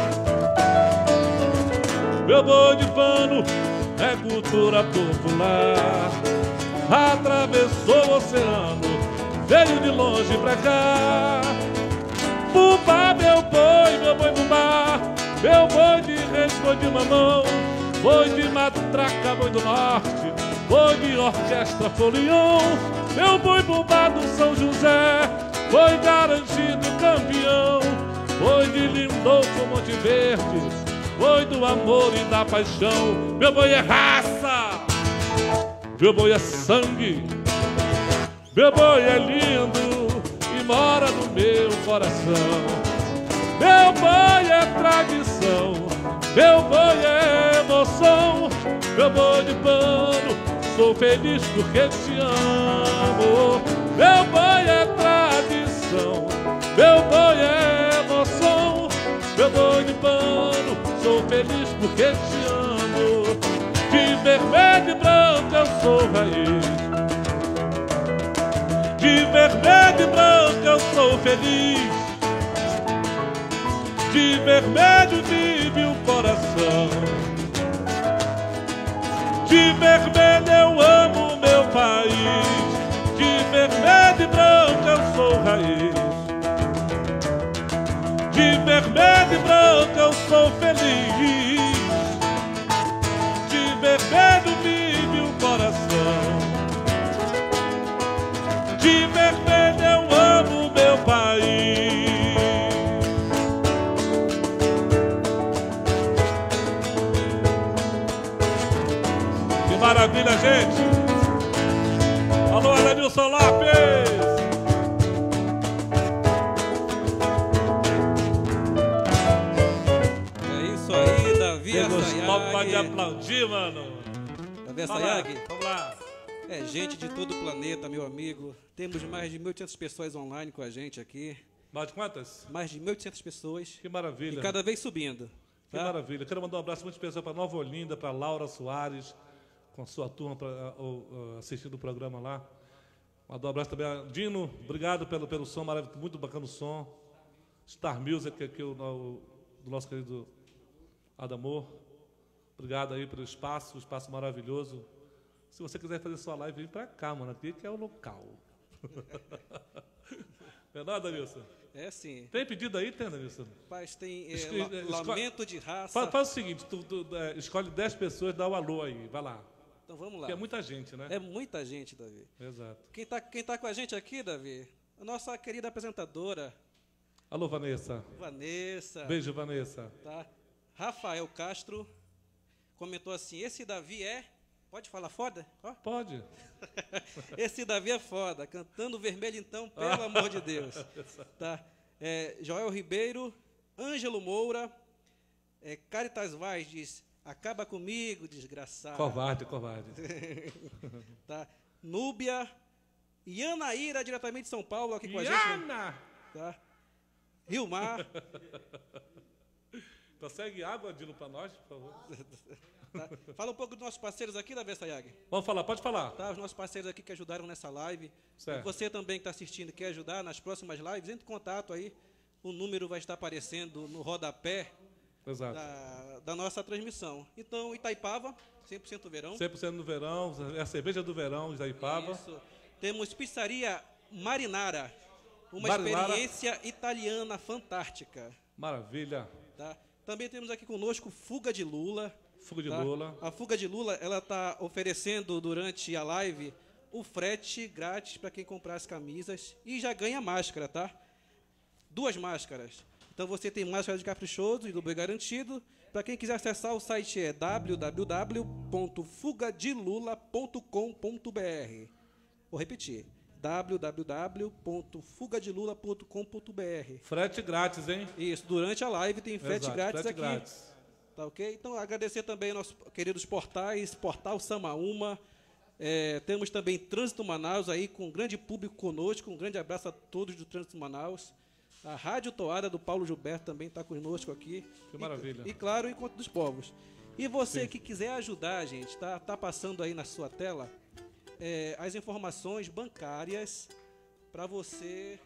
Meu boi de pano é cultura popular, atravessou o oceano, veio de longe pra cá. Bumba, meu boi, meu boi bumba, meu boi de reis, boi de mamão, boi de matraca, boi do norte, boi de orquestra folião. Meu boi bumba do São José, boi garantido campeão, boi de Lindolfo, Monte Verde, boi do amor e da paixão. Meu boi é raça, meu boi é sangue, meu boi é lindo e mora no meu coração. Meu boi é tradição, meu boi é emoção. Meu boi de pano, sou feliz porque te amo. Meu boi é tradição, meu boi é emoção. Meu boi de pano, sou feliz porque te amo. De vermelho e branco eu sou raiz, de vermelho e branco eu sou feliz. vermelho vive o coração. De vermelho eu amo meu país, de vermelho e branco eu sou raiz. De vermelho e branco eu sou feliz, de vermelho vive o coração. De vermelho eu amo meu país. Que maravilha, gente! Alô, Ademilson Lopes! É isso aí, Davi Assayag. Pode aplaudir, mano. Davi Assayag. Vamos lá. É gente de todo o planeta, meu amigo. Temos mais de mil e oitocentas pessoas online com a gente aqui. Mais de quantas? Mais de mil e oitocentas pessoas. Que maravilha. E cada vez subindo. Que tá? maravilha. Quero mandar um abraço muito especial para Nova Olinda, para Laura Soares, com a sua turma pra, uh, uh, assistindo o programa lá. Mandar um abraço também a Dino. Obrigado pelo, pelo som maravilhoso, muito bacana o som. Star Music, aqui o, o do nosso querido Adamor. Obrigado aí pelo espaço, um espaço maravilhoso. Se você quiser fazer sua live, vem pra cá, mano. Aqui que é o local. Não é nada, Adamilson? É sim. Tem pedido aí, tem, Adamilson? Mas tem é, Escolhe- la- escolhe- lamento de raça. Faz, faz o seguinte, tu, tu, é, escolhe dez pessoas, dá o alô aí, vai lá. Então vamos lá. Porque é muita gente, né? É muita gente, Davi. Exato. Quem tá, quem tá com a gente aqui, Davi? A nossa querida apresentadora, Alô, Vanessa. Vanessa. Beijo, Vanessa. Tá? Rafael Castro comentou assim, esse Davi é... Pode falar foda? Ó. Pode. Esse Davi é foda, cantando vermelho então, pelo amor de Deus. Tá? É, Joel Ribeiro, Ângelo Moura, é, Caritas Vaz diz, acaba comigo, desgraçado. Covarde, covarde. Tá? Núbia, Ianaíra, diretamente de São Paulo, aqui com a gente. Iana! Tá? Rilmar, Consegue água, Dino, para nós, por favor? tá? Fala um pouco dos nossos parceiros aqui da Vessayag. Vamos falar, pode falar. Tá? Os nossos parceiros aqui que ajudaram nessa live. Certo. E você também que está assistindo e quer ajudar nas próximas lives, entre em contato aí. O número vai estar aparecendo no rodapé Exato. da, da nossa transmissão. Então, Itaipava, cem por cento verão. cem por cento no verão, é a cerveja do verão, Itaipava. Isso. Temos Pizzaria Marinara, uma Marinara. experiência italiana fantástica. Maravilha. Tá? Também temos aqui conosco Fuga de Lula. Fuga de tá? Lula. A Fuga de Lula, ela está oferecendo durante a live o frete grátis para quem comprar as camisas e já ganha máscara, tá? Duas máscaras. Então você tem máscara de caprichoso e do boi garantido. Para quem quiser acessar, o site é w w w ponto fuga de lula ponto com ponto b r. Vou repetir. w w w ponto fuga de lula ponto com ponto b r. Frete grátis, hein? Isso, durante a live tem frete Exato, grátis frete aqui. grátis. Tá ok? Então, agradecer também aos nossos queridos portais, Portal Samaúma. É, temos também Trânsito Manaus aí, com um grande público conosco. Um grande abraço a todos do Trânsito Manaus. A Rádio Toada do Paulo Gilberto também está conosco aqui. Que maravilha. E, e claro, o Encontro dos Povos. E você Sim. que quiser ajudar, gente, tá, tá passando aí na sua tela é, as informações bancárias para você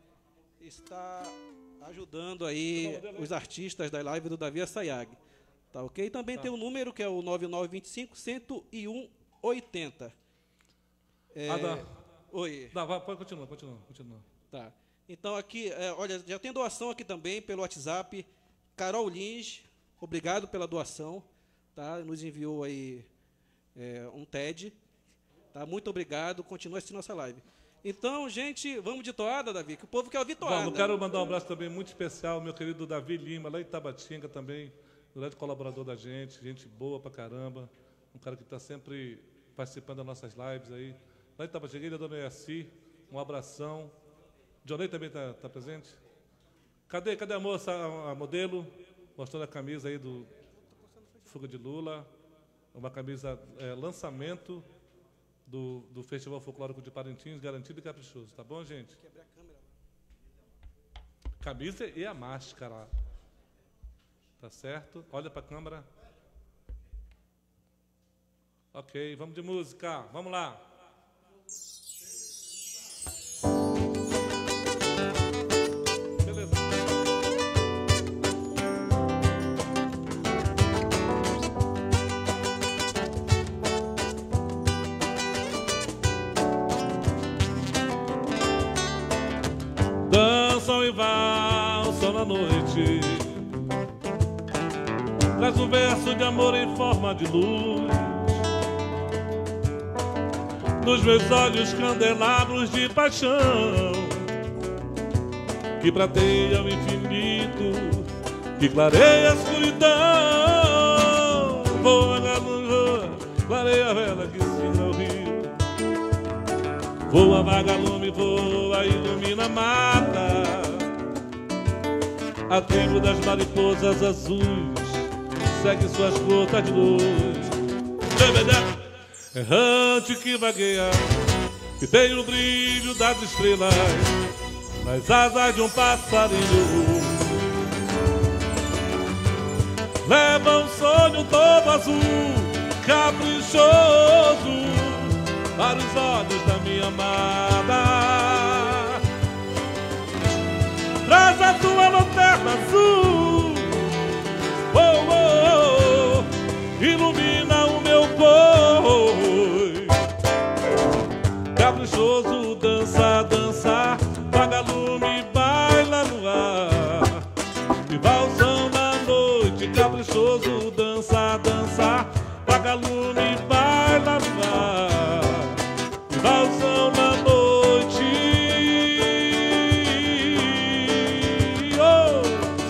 estar ajudando aí os artistas da live do Davi Assayag. Tá ok? Também Tá. tem o número que é o nove nove dois cinco, um zero um oito zero. É, Ah, dá. Oi. Dá, vai, pode continuar, continua, continua. Tá. Então aqui, é, olha, já tem doação aqui também pelo WhatsApp. Carol Lins, obrigado pela doação. Tá? Nos enviou aí é, um T E D. Tá? Muito obrigado. Continua assistindo nossa live. Então, gente, vamos de toada, Davi, que o povo quer ouvir toada. Vamos, quero mandar um abraço também muito especial ao meu querido Davi Lima, lá em Tabatinga também, grande colaborador da gente, gente boa pra caramba, um cara que está sempre participando das nossas lives aí. Lá em Tabatinga, ele é Dona Yaci, um abração. Johnny também está tá presente? Cadê, cadê a moça, a, a modelo? Mostrando a camisa aí do Fuga de Lula, uma camisa é, lançamento do, do Festival Folclórico de Parintins, garantido e caprichoso, tá bom, gente? Quebrar a câmera. Camisa e a máscara. Tá certo? Olha para a câmera. Ok, vamos de música. Vamos lá. Beleza. dançam e valsam na noite. Traz um verso de amor em forma de luz. Nos meus olhos candelabros de paixão que prateia o infinito, que clareia a escuridão. Voa na luz, clareia a vela que ensina o rio. Voa, vagalume, voa, ilumina a mata. A tribo das mariposas azuis segue suas gotas de luz. Errante que vagueia, que tem o brilho das estrelas nas asas de um passarinho. Leva um sonho todo azul, caprichoso, para os olhos da minha amada. Traz a tua lanterna azul, oh, oh, oh, ilumina o meu boi. Caprichoso, dança, dança, vagalume, baila no ar. E valsão na noite, caprichoso, dança, dança, vagalume, baila no ar. E valsão na noite, oh.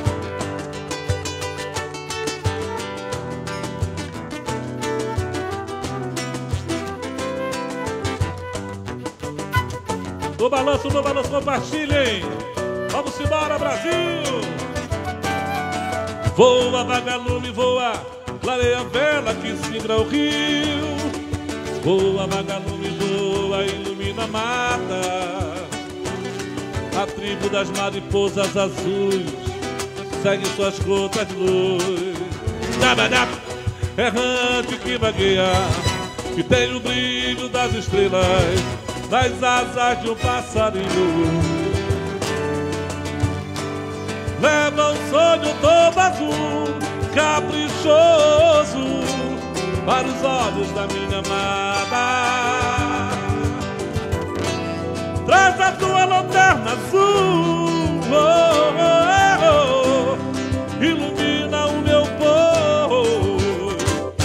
No balanço, no balanço, compartilhem. Vamos embora, Brasil! Voa, vagalume, voa, clareia a vela que simbra o rio. Voa, vagalume, voa, ilumina a mata. A tribo das mariposas azuis segue suas gotas de luz. Errante que vagueia, que tem o brilho das estrelas nas asas de um passarinho. Leva um sonho todo azul, caprichoso, para os olhos da minha amada. Traz a tua lanterna azul, oh, oh, oh, ilumina o meu boi.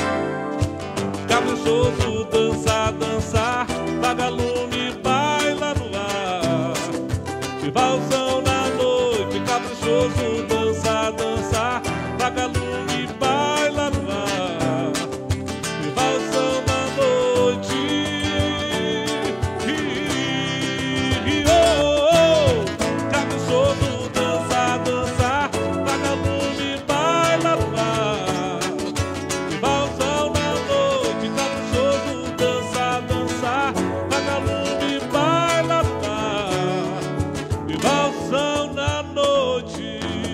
Caprichoso, dança, dança, vagalume, baila no ar. E valsão na noite, caprichoso, dança, dança, vagalume, baila no ar. E valsão na noite, e, e, oh, oh, caprichoso, dança, dança, vagalume, baila no ar. E valsão na noite, caprichoso, dança, dança, vagalume, baila no ar. E valsão na noite.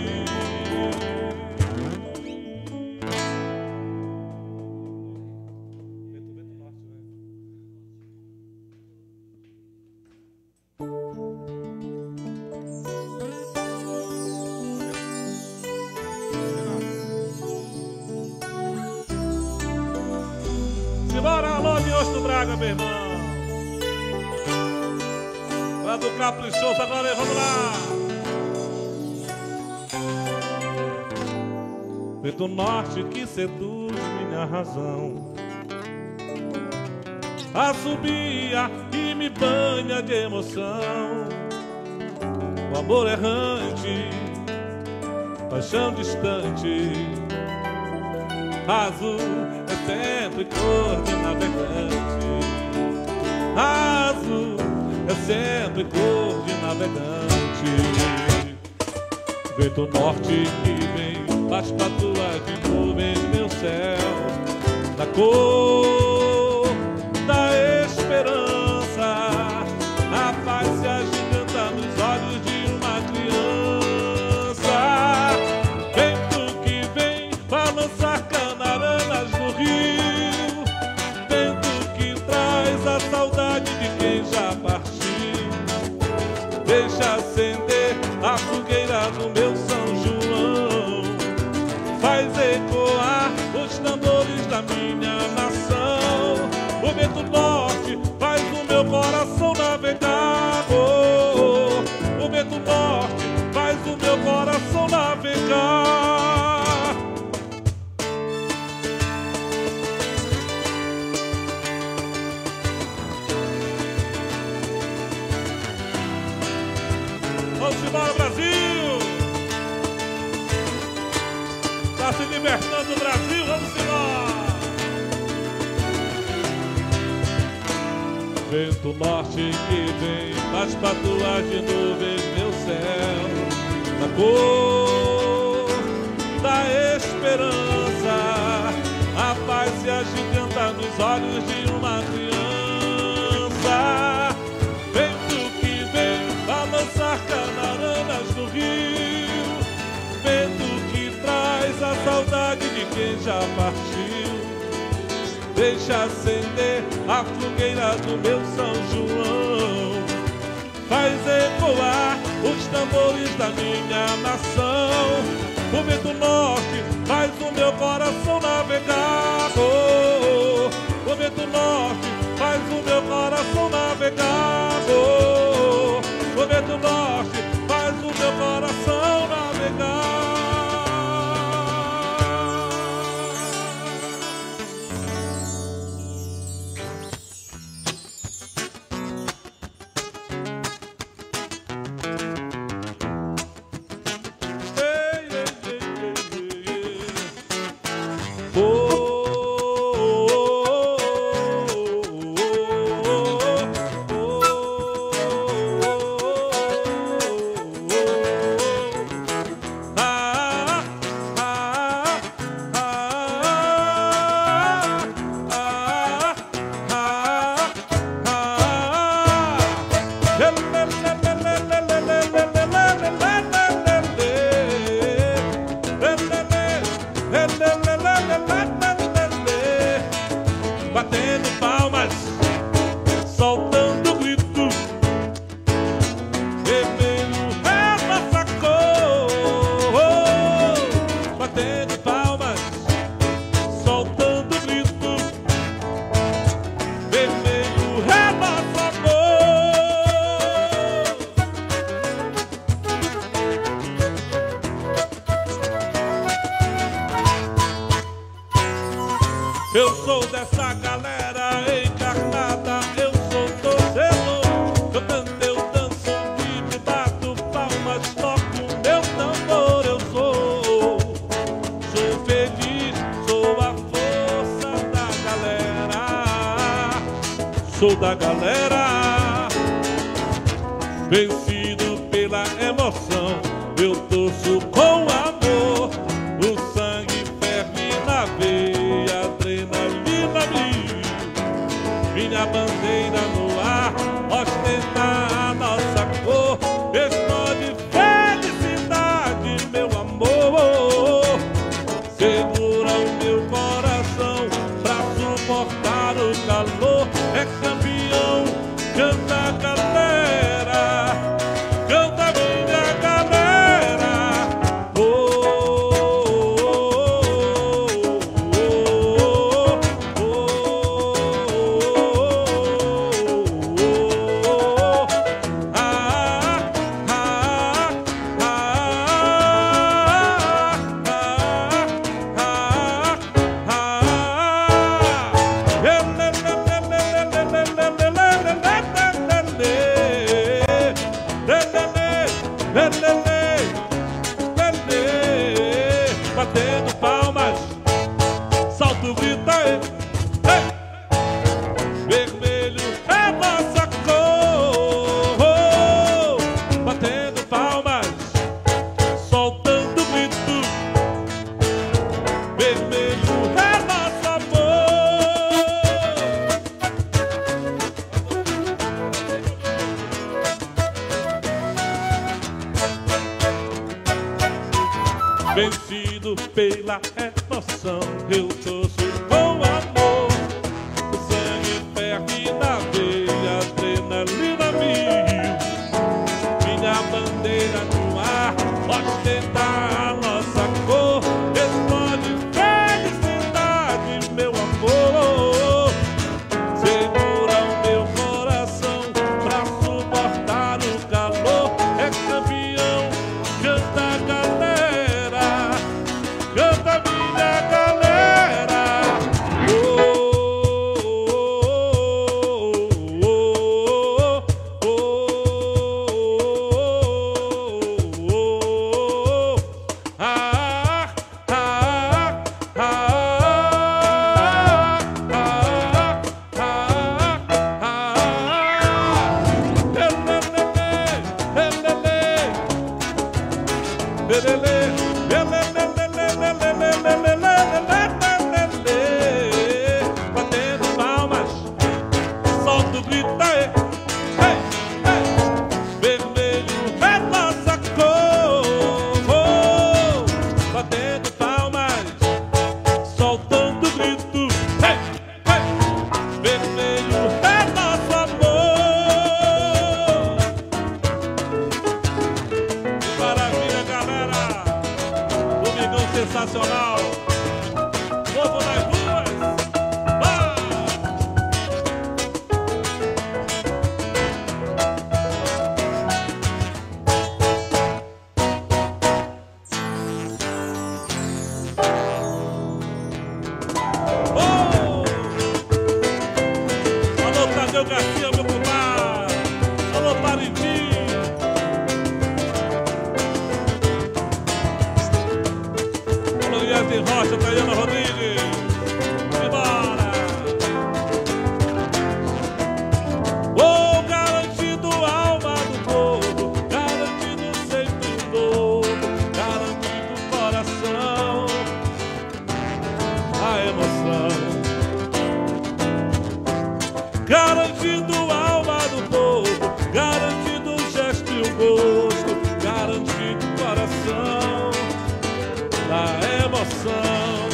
Simbora, alô de Osto Braga, meu irmão. Lá do Caprichoso, agora vamos lá. Vento norte que seduz minha razão, assobia e me banha de emoção. O amor errante, paixão distante, azul é sempre cor de navegante. Azul é sempre cor de navegante. Vento norte que vem, faz patrulha de nuvens no meu céu, da cor da esperança. A paz se agiganta nos olhos de uma criança. Vento que vem balançar canaranas no rio. Vento que traz a saudade de quem já partiu. Deixa acender a fogueira do meu São João. Faz ecoar os tambores da minha nação. O vento norte faz o meu coração navegar. Oh, oh, o vento norte norte faz o meu coração navegar. Vamos embora, Brasil! Está se libertando o Brasil, vamos embora! Vento norte que vem, faz patuar de nuvens meu céu, na cor da esperança, a paz se agiganta nos olhos de uma criança. Vento que vem balançar canaranas no rio, vento que traz a saudade de quem já partiu. Deixa acender a fogueira do meu São João, faz ecoar os tambores da minha nação. O vento norte faz o meu coração navegar. Oh, o vento norte faz o meu coração navegar. Oh, o vento norte faz o meu coração navegar. Batendo palmas, soltando grito, vermelho é nossa cor. Batendo palmas, soltando grito, vermelho é nossa cor. Eu sou dessa galera encarnada, eu sou torcedor. Eu canto, eu danço, vivo, bato palmas, toco meu tambor. Eu sou, sou feliz, sou a força da galera. Sou da galera, vencido pela emoção. Eu torço com amor, o sangue ferve na veia, adrenalina mil. Minha bandeira no ar ostenta a nossa cor, explode felicidade, meu amor. Segura o meu coração pra suportar o calor. É campeão, canta a galera, canta minha galera. Oh, oh, oh, oh, oh, oh, oh. Ah, ah, ah, ah, batendo palmas, salto, grita, ei, ei. Vermelho é nossa cor. Batendo palmas, soltando grito, vermelho é nosso amor. Vencido pela emoção, eu torço com amor. O sangue ferve na veia, adrenalina mil. Minha bandeira no ar ostenta a nossa cor, explode felicidade, meu amor. Segura o meu coração pra suportar o calor. É campeão, batendo palmas, solta o grito, ei, ei, ei. Vermelho é nossa cor, oh, batendo palmas, soltando o grito, ei, ei. Vermelho é nosso amor. Que maravilha, galera! Domingão sensacional. Povo nas ruas. Vai! Oh! Alô, Tadeu Garcia, meu compadre. Alô, Pariti. Alô, Yasmin Rocha, Tayana Rodrigues. Embora! Oh, garantido alma do povo, garantido sempre novo, garantido coração, a emoção. Garantido alma do povo, garantido o gesto e o gosto, garantido coração, a emoção.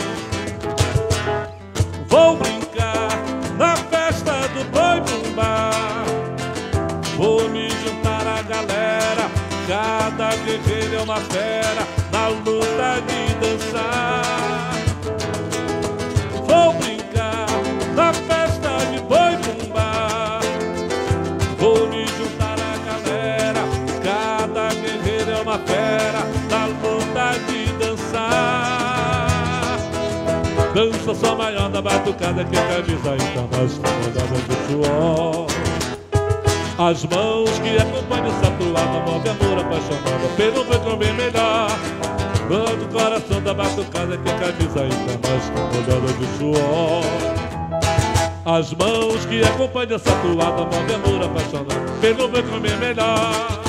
Vou brincar na festa do boi bumbá, vou me juntar à galera, cada guerreiro é uma fera na luta de dançar. Vou brincar na festa de boi bumbá, vou me juntar à galera, cada guerreiro é uma fera na luta de dançar. Dança só maior da batucada que a camisa ainda mais incomodada de suor. As mãos que acompanham essa toada move amor apaixonado pelo bem comer melhor. Quando o coração da batucada que a camisa ainda mais incomodada de suor. As mãos que acompanham essa toada move amor apaixonado pelo bem comer melhor.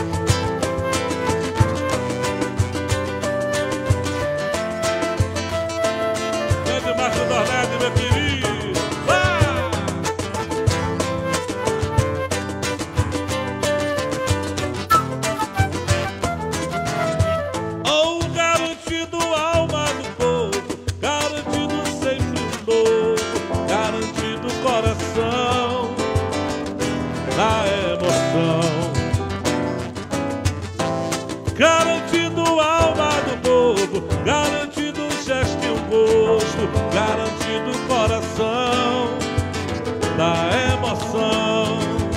Macho do Orlando, meu querido, vai! Oh, garantido alma do povo, garantido sempre novo, garantido coração, na emoção. Garantido alma do povo, garantido o gesto e o gosto, garantido o coração, da emoção.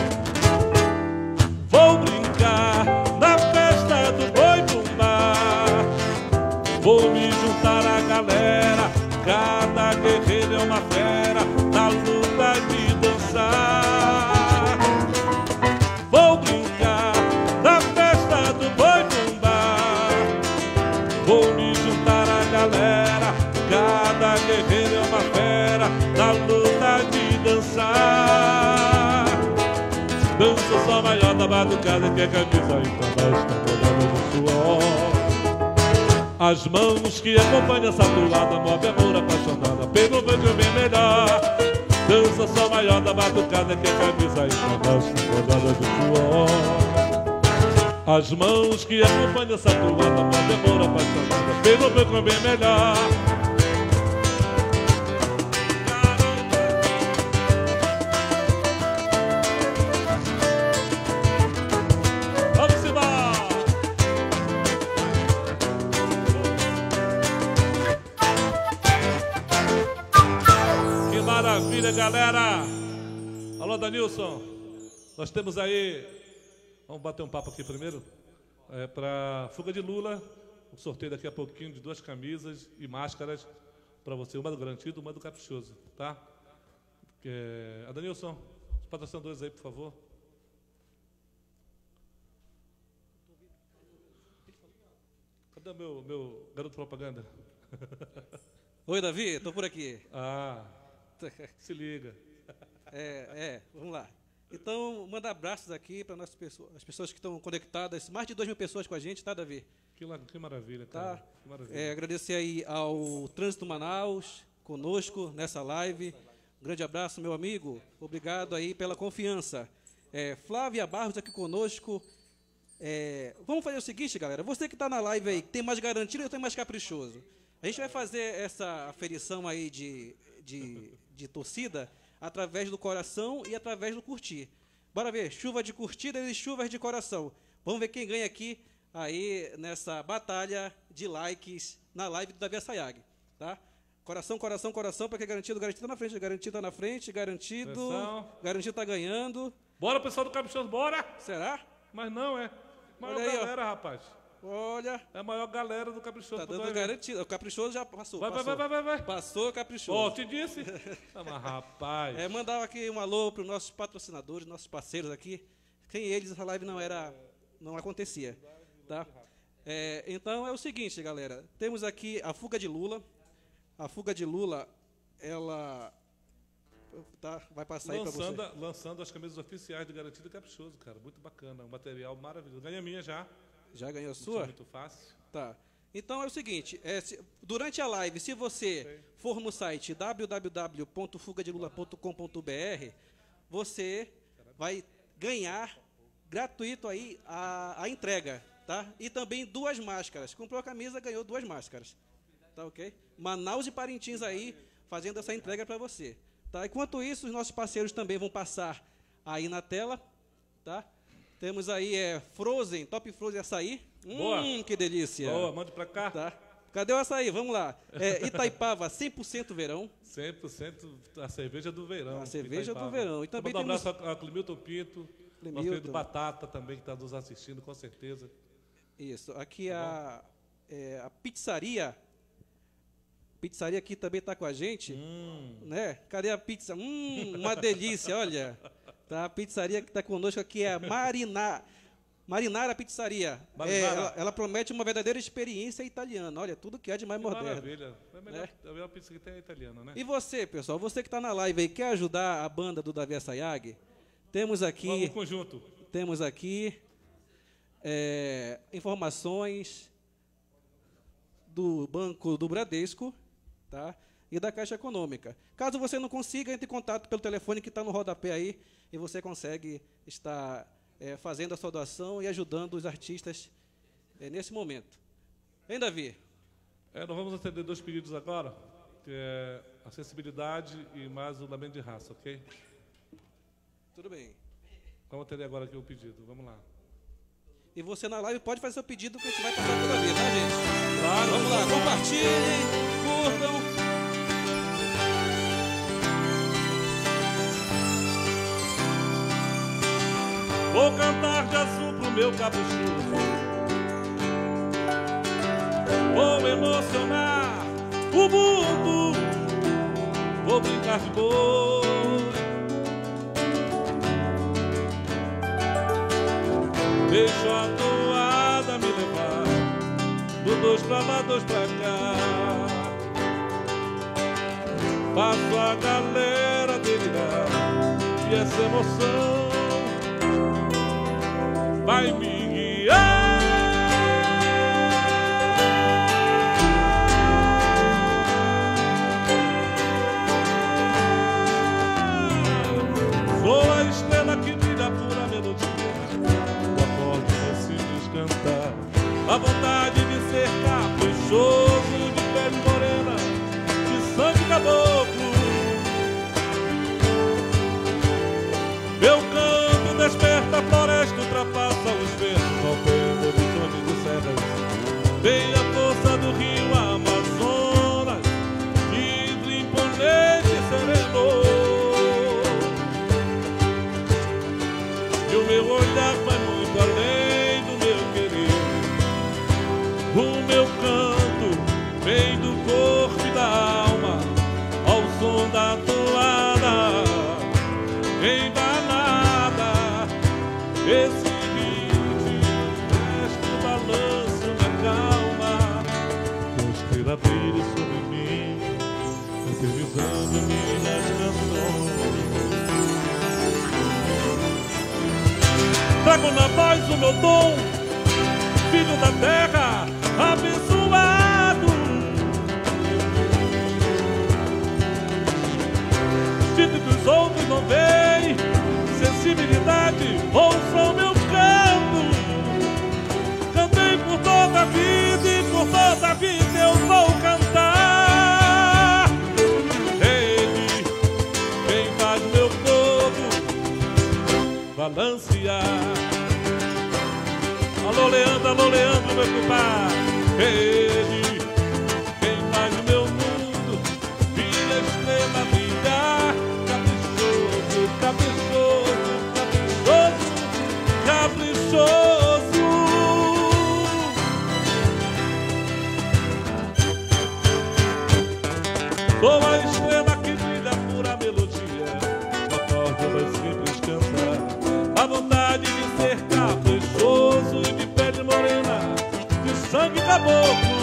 Vou brincar na festa do boi bumbá, vou me juntar à galera, cada guerreiro é uma fera na luta de dançar. Vou brincar na festa do boi bumbá, vou me juntar à galera, cada guerreiro é uma fera na luta de dançar. Dança só maior da batucada que a camisa ainda mais incomodada de suor. As mãos que acompanham essa toada move amor apaixonada pelo bem comer melhor. Dança só maior da batucada que a camisa ainda mais incomodada de suor. As mãos que acompanham essa toada move amor apaixonada pelo bem comer melhor. Maravilha, galera! Alô, Danilson, nós temos aí, vamos bater um papo aqui primeiro, é, para Fuga de Lula, um sorteio daqui a pouquinho de duas camisas e máscaras para você, uma do Garantido, uma do Caprichoso, tá? É, Adanilson, os patrocinadores aí, por favor. Cadê o meu, meu garoto propaganda? Oi, Davi, estou por aqui. Ah, se liga. É, é, vamos lá. Então, manda abraços aqui para as pessoas, as pessoas que estão conectadas, mais de duas mil pessoas com a gente, tá, Davi? Que, que maravilha, cara. Tá? Que maravilha. É, agradecer aí ao Trânsito Manaus, conosco nessa live. Um grande abraço, meu amigo. Obrigado aí pela confiança. É, Flávia Barros aqui conosco. É, vamos fazer o seguinte, galera. Você que está na live aí, que tem mais garantido ou tem mais caprichoso? A gente vai fazer essa aferição aí de, de, de torcida através do coração e através do curtir. Bora ver, chuva de curtida e chuvas de coração. Vamos ver quem ganha aqui aí nessa batalha de likes na live do Davi Assayag, tá? Coração, coração, coração, porque garantido, garantido tá na frente, garantido tá na frente, garantido, Atenção. garantido tá ganhando. Bora, pessoal do Caprichoso, bora! Será? Mas não, é. Maior Olha aí, galera, ó. rapaz. Olha. É a maior galera do Caprichoso. Tá dando garantido. O Caprichoso já passou. Vai, passou. vai, vai, vai, vai. Passou o Caprichoso. Ó, oh, te disse. Ah, mas rapaz. É, mandar aqui um alô para os nossos patrocinadores, nossos parceiros aqui. Sem eles, essa live não era, não acontecia. Tá? É, então é o seguinte, galera. Temos aqui a fuga de Lula. A fuga de Lula, ela tá, vai passar lançando, aí para você. Lançando as camisas oficiais do Garantido Caprichoso, cara. Muito bacana. Um material maravilhoso. Ganha a minha já. Já ganhou a sua? Muito fácil. Tá. Então é o seguinte, é, se, durante a live, se você Sei. for no site w w w ponto fuga de lula ponto com ponto b r, você vai ganhar gratuito aí a, a entrega, tá? E também duas máscaras. Comprou a camisa, ganhou duas máscaras. Tá ok? Manaus e Parintins aí fazendo essa entrega para você. Tá? Enquanto isso, os nossos parceiros também vão passar aí na tela, tá? Temos aí é, Frozen, Top Frozen Açaí. Boa. Hum, que delícia. Boa, mande pra cá. Tá. Cadê o açaí? Vamos lá. É, Itaipava, cem por cento verão. cem por cento a cerveja do verão. A cerveja Itaipava. do verão. E também Vou temos... um abraço a Clemilton Pinto, Clemilton. nosso querido Batata também, que está nos assistindo, com certeza. Isso. Aqui a, é, a pizzaria. Pizzaria aqui também está com a gente. Hum. Né? Cadê a pizza? Hum, uma delícia, olha. Tá, a pizzaria que está conosco aqui é a Marina, Marinara Pizzaria. Marinara. É, ela, ela promete uma verdadeira experiência italiana. Olha, tudo que há de mais Que moderno. maravilha. É a melhor, É. a melhor pizza que tem é italiana, né? E você, pessoal, você que está na live aí, quer ajudar a banda do Davi Assayag? Temos aqui... Vamos conjunto. Temos aqui é, informações do Banco do Bradesco, tá? E da Caixa Econômica. Caso você não consiga, entre em contato pelo telefone que está no rodapé aí e você consegue estar é, fazendo a sua doação e ajudando os artistas é, nesse momento. Hein, Davi? É, nós vamos atender dois pedidos agora, que é acessibilidade e mais o lamento de raça, ok? Tudo bem. Vamos atender agora aqui o pedido, vamos lá. E você na live pode fazer seu pedido que a gente vai passar toda vez, tá, gente? Claro. Vamos lá, compartilhem, curtam. Vou cantar de azul pro meu caprichoso, vou emocionar o mundo, vou brincar de boi, deixo a toada me levar, do dois pra lá, dois pra cá, faço a galera delirar, e essa emoção vai me guiar. Sou a estrela que brilha pura melodia, o acorde é simples cantar, a vontade de ser caprichoso, de pele morena, de sangue caboclo. Meu canto desperta a floresta, ultrapassa os ventos, ao pé horizonte de serras. Vem a força do rio Amazonas, livre, imponente e sereno. E o meu olhar vai muito além do meu querer. O meu canto vem do corpo e da alma, ao som da toada. Embalada, esse ritmo mexe no balanço da calma. A estrela brilha sobre mim, eternizando minhas canções. meu dom, filho da terra, abençoado. Se dos outros não vem sensibilidade, ouçam meu canto. Cantei por toda a vida e por toda a vida eu vou cantar. Ele, quem faz meu povo balancear. Alô Leandro, alô Leandro, meu compadre. Ele, quem faz meu mundo, minha estrela brilhar. Caprichoso, caprichoso, caprichoso, caprichoso. Sou a estrela que brilha por a melodia, a forma mais simples cantar. A vontade de ser caprichoso e de pele morena, de sangue caboclo.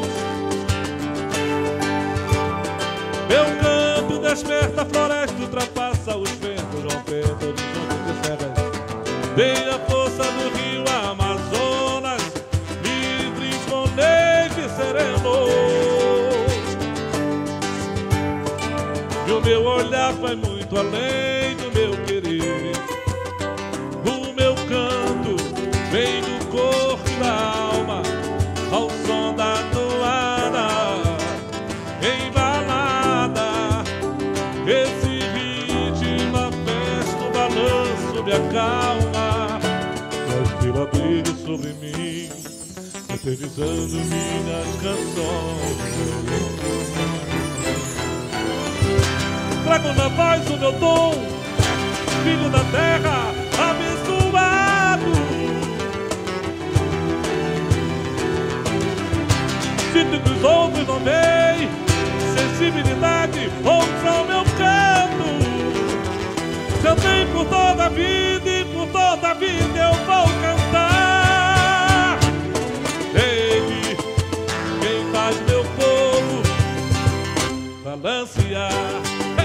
Meu canto desperta a floresta, ultrapassa os ventos, rompendo horizontes de serras. Tem a força do rio Amazonas, livre, imponente e sereno. E o meu olhar vai muito além do meu querer. O meu canto vem do corpo e da alma, ao som da toada, embalada. Esse ritmo, a festa, o balanço me acalma. A estrela brilha sobre mim, eternizando minhas canções. Trago na voz o meu dom, filho da terra, abençoado. Se dos outros não vem sensibilidade, ouçam meu canto. Cantei por toda a vida e por toda a vida eu vou cantar. Ele, quem faz meu povo balancear.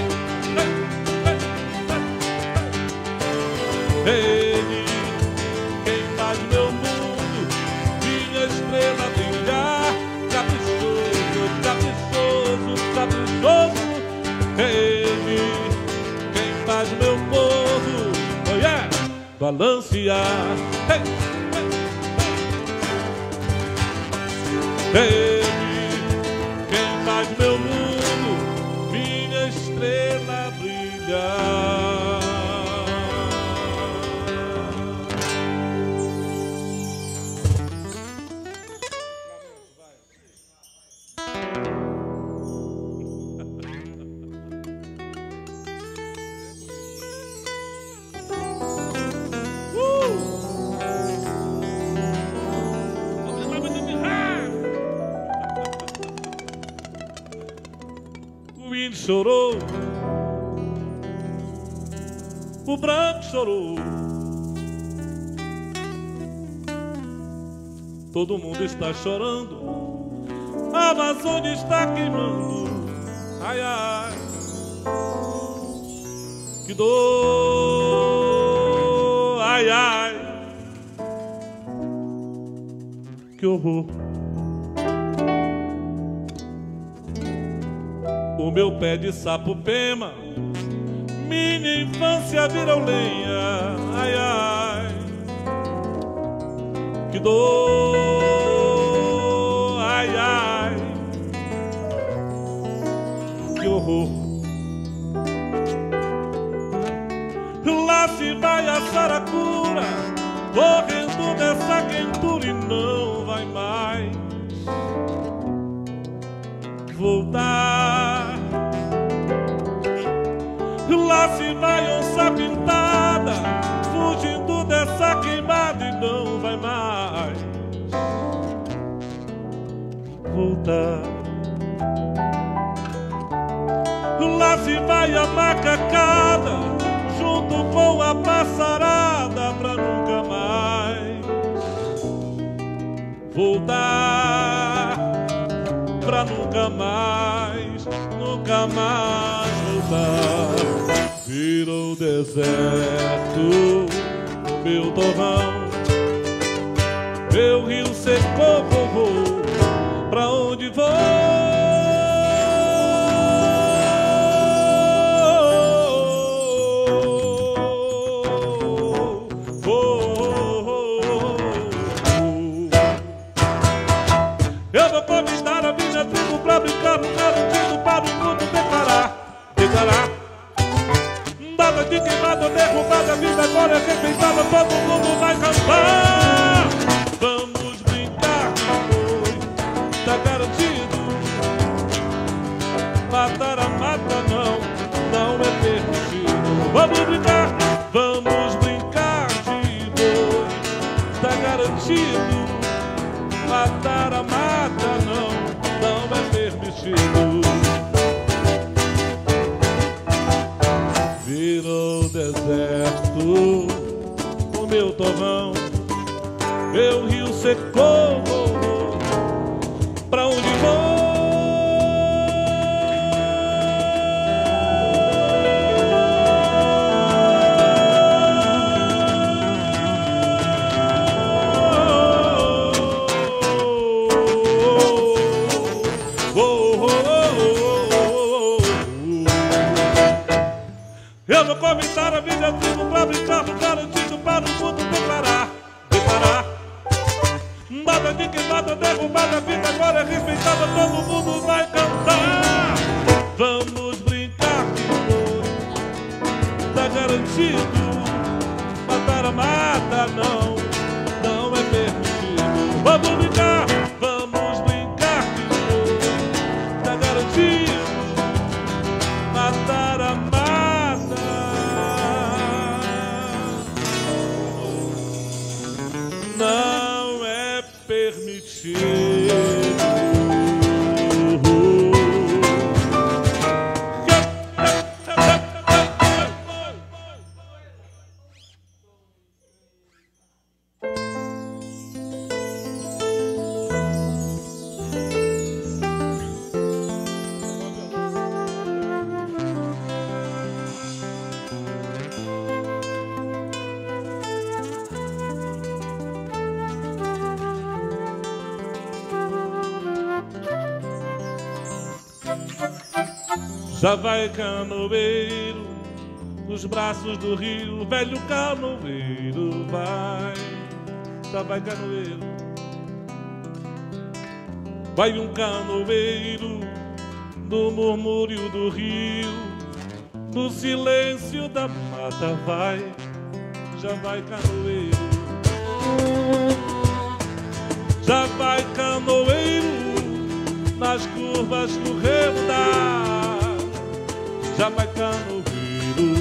Ele, quem faz meu mundo, minha estrela brilhar. Caprichoso, caprichoso, caprichoso. Ele, quem faz meu povo, oh yeah, balancear. Hey, hey, hey. Ele, quem faz meu mundo, minha estrela brilhar. Chorou, o branco chorou, todo mundo está chorando, a Amazônia está queimando. Ai, ai, que dor, ai, ai, que horror. O meu pé de sapopema, minha infância virou lenha. Ai, ai, que dor, ai, ai, que horror. Lá se vai a saracura, correndo dessa quentura e não vai mais voltar. Lá se vai onça pintada, fugindo dessa queimada e não vai mais voltar. Lá se vai a macacada, junto com a passarada, pra nunca mais voltar. Pra nunca mais, nunca mais voltar. Virou deserto o meu torrão, meu rio secou, vou, vou, pra onde vou? Eu vou convidar a minha tribo pra brincar no garantido para o mundo declarar, declarar. Data de queimada, derrubada, a vida agora é respeitada, todo mundo vai cantar. Vamos brincar, foi, tá garantido. Matar a mata não, não é permitido. Vamos brincar, vamos brincar de boi, tá garantido. Matar a mata não, não é permitido. Virou deserto o meu torrão, meu rio secou, pra onde vou? Eu vou convidar a minha tribo pra brincar no garantido para o mundo declarar, declarar. Nada de queimada, derrubada, a vida agora é respeitada, todo mundo vai cantar. Vamos brincar de boi, tá garantido. Matar a mata não, não é permitido. Vamos brincar, vamos brincar de boi, tá garantido. Matar a mata não é permitido. Já vai canoeiro nos braços do rio, velho canoeiro vai. Já vai canoeiro, vai um canoeiro do murmúrio do rio, no silêncio da mata vai. Já vai canoeiro, já vai canoeiro nas curvas do remo da. Já vai canoeiro,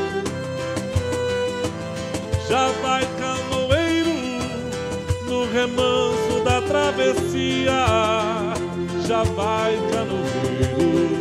já vai canoeiro no remanso da travessia. Já vai canoeiro,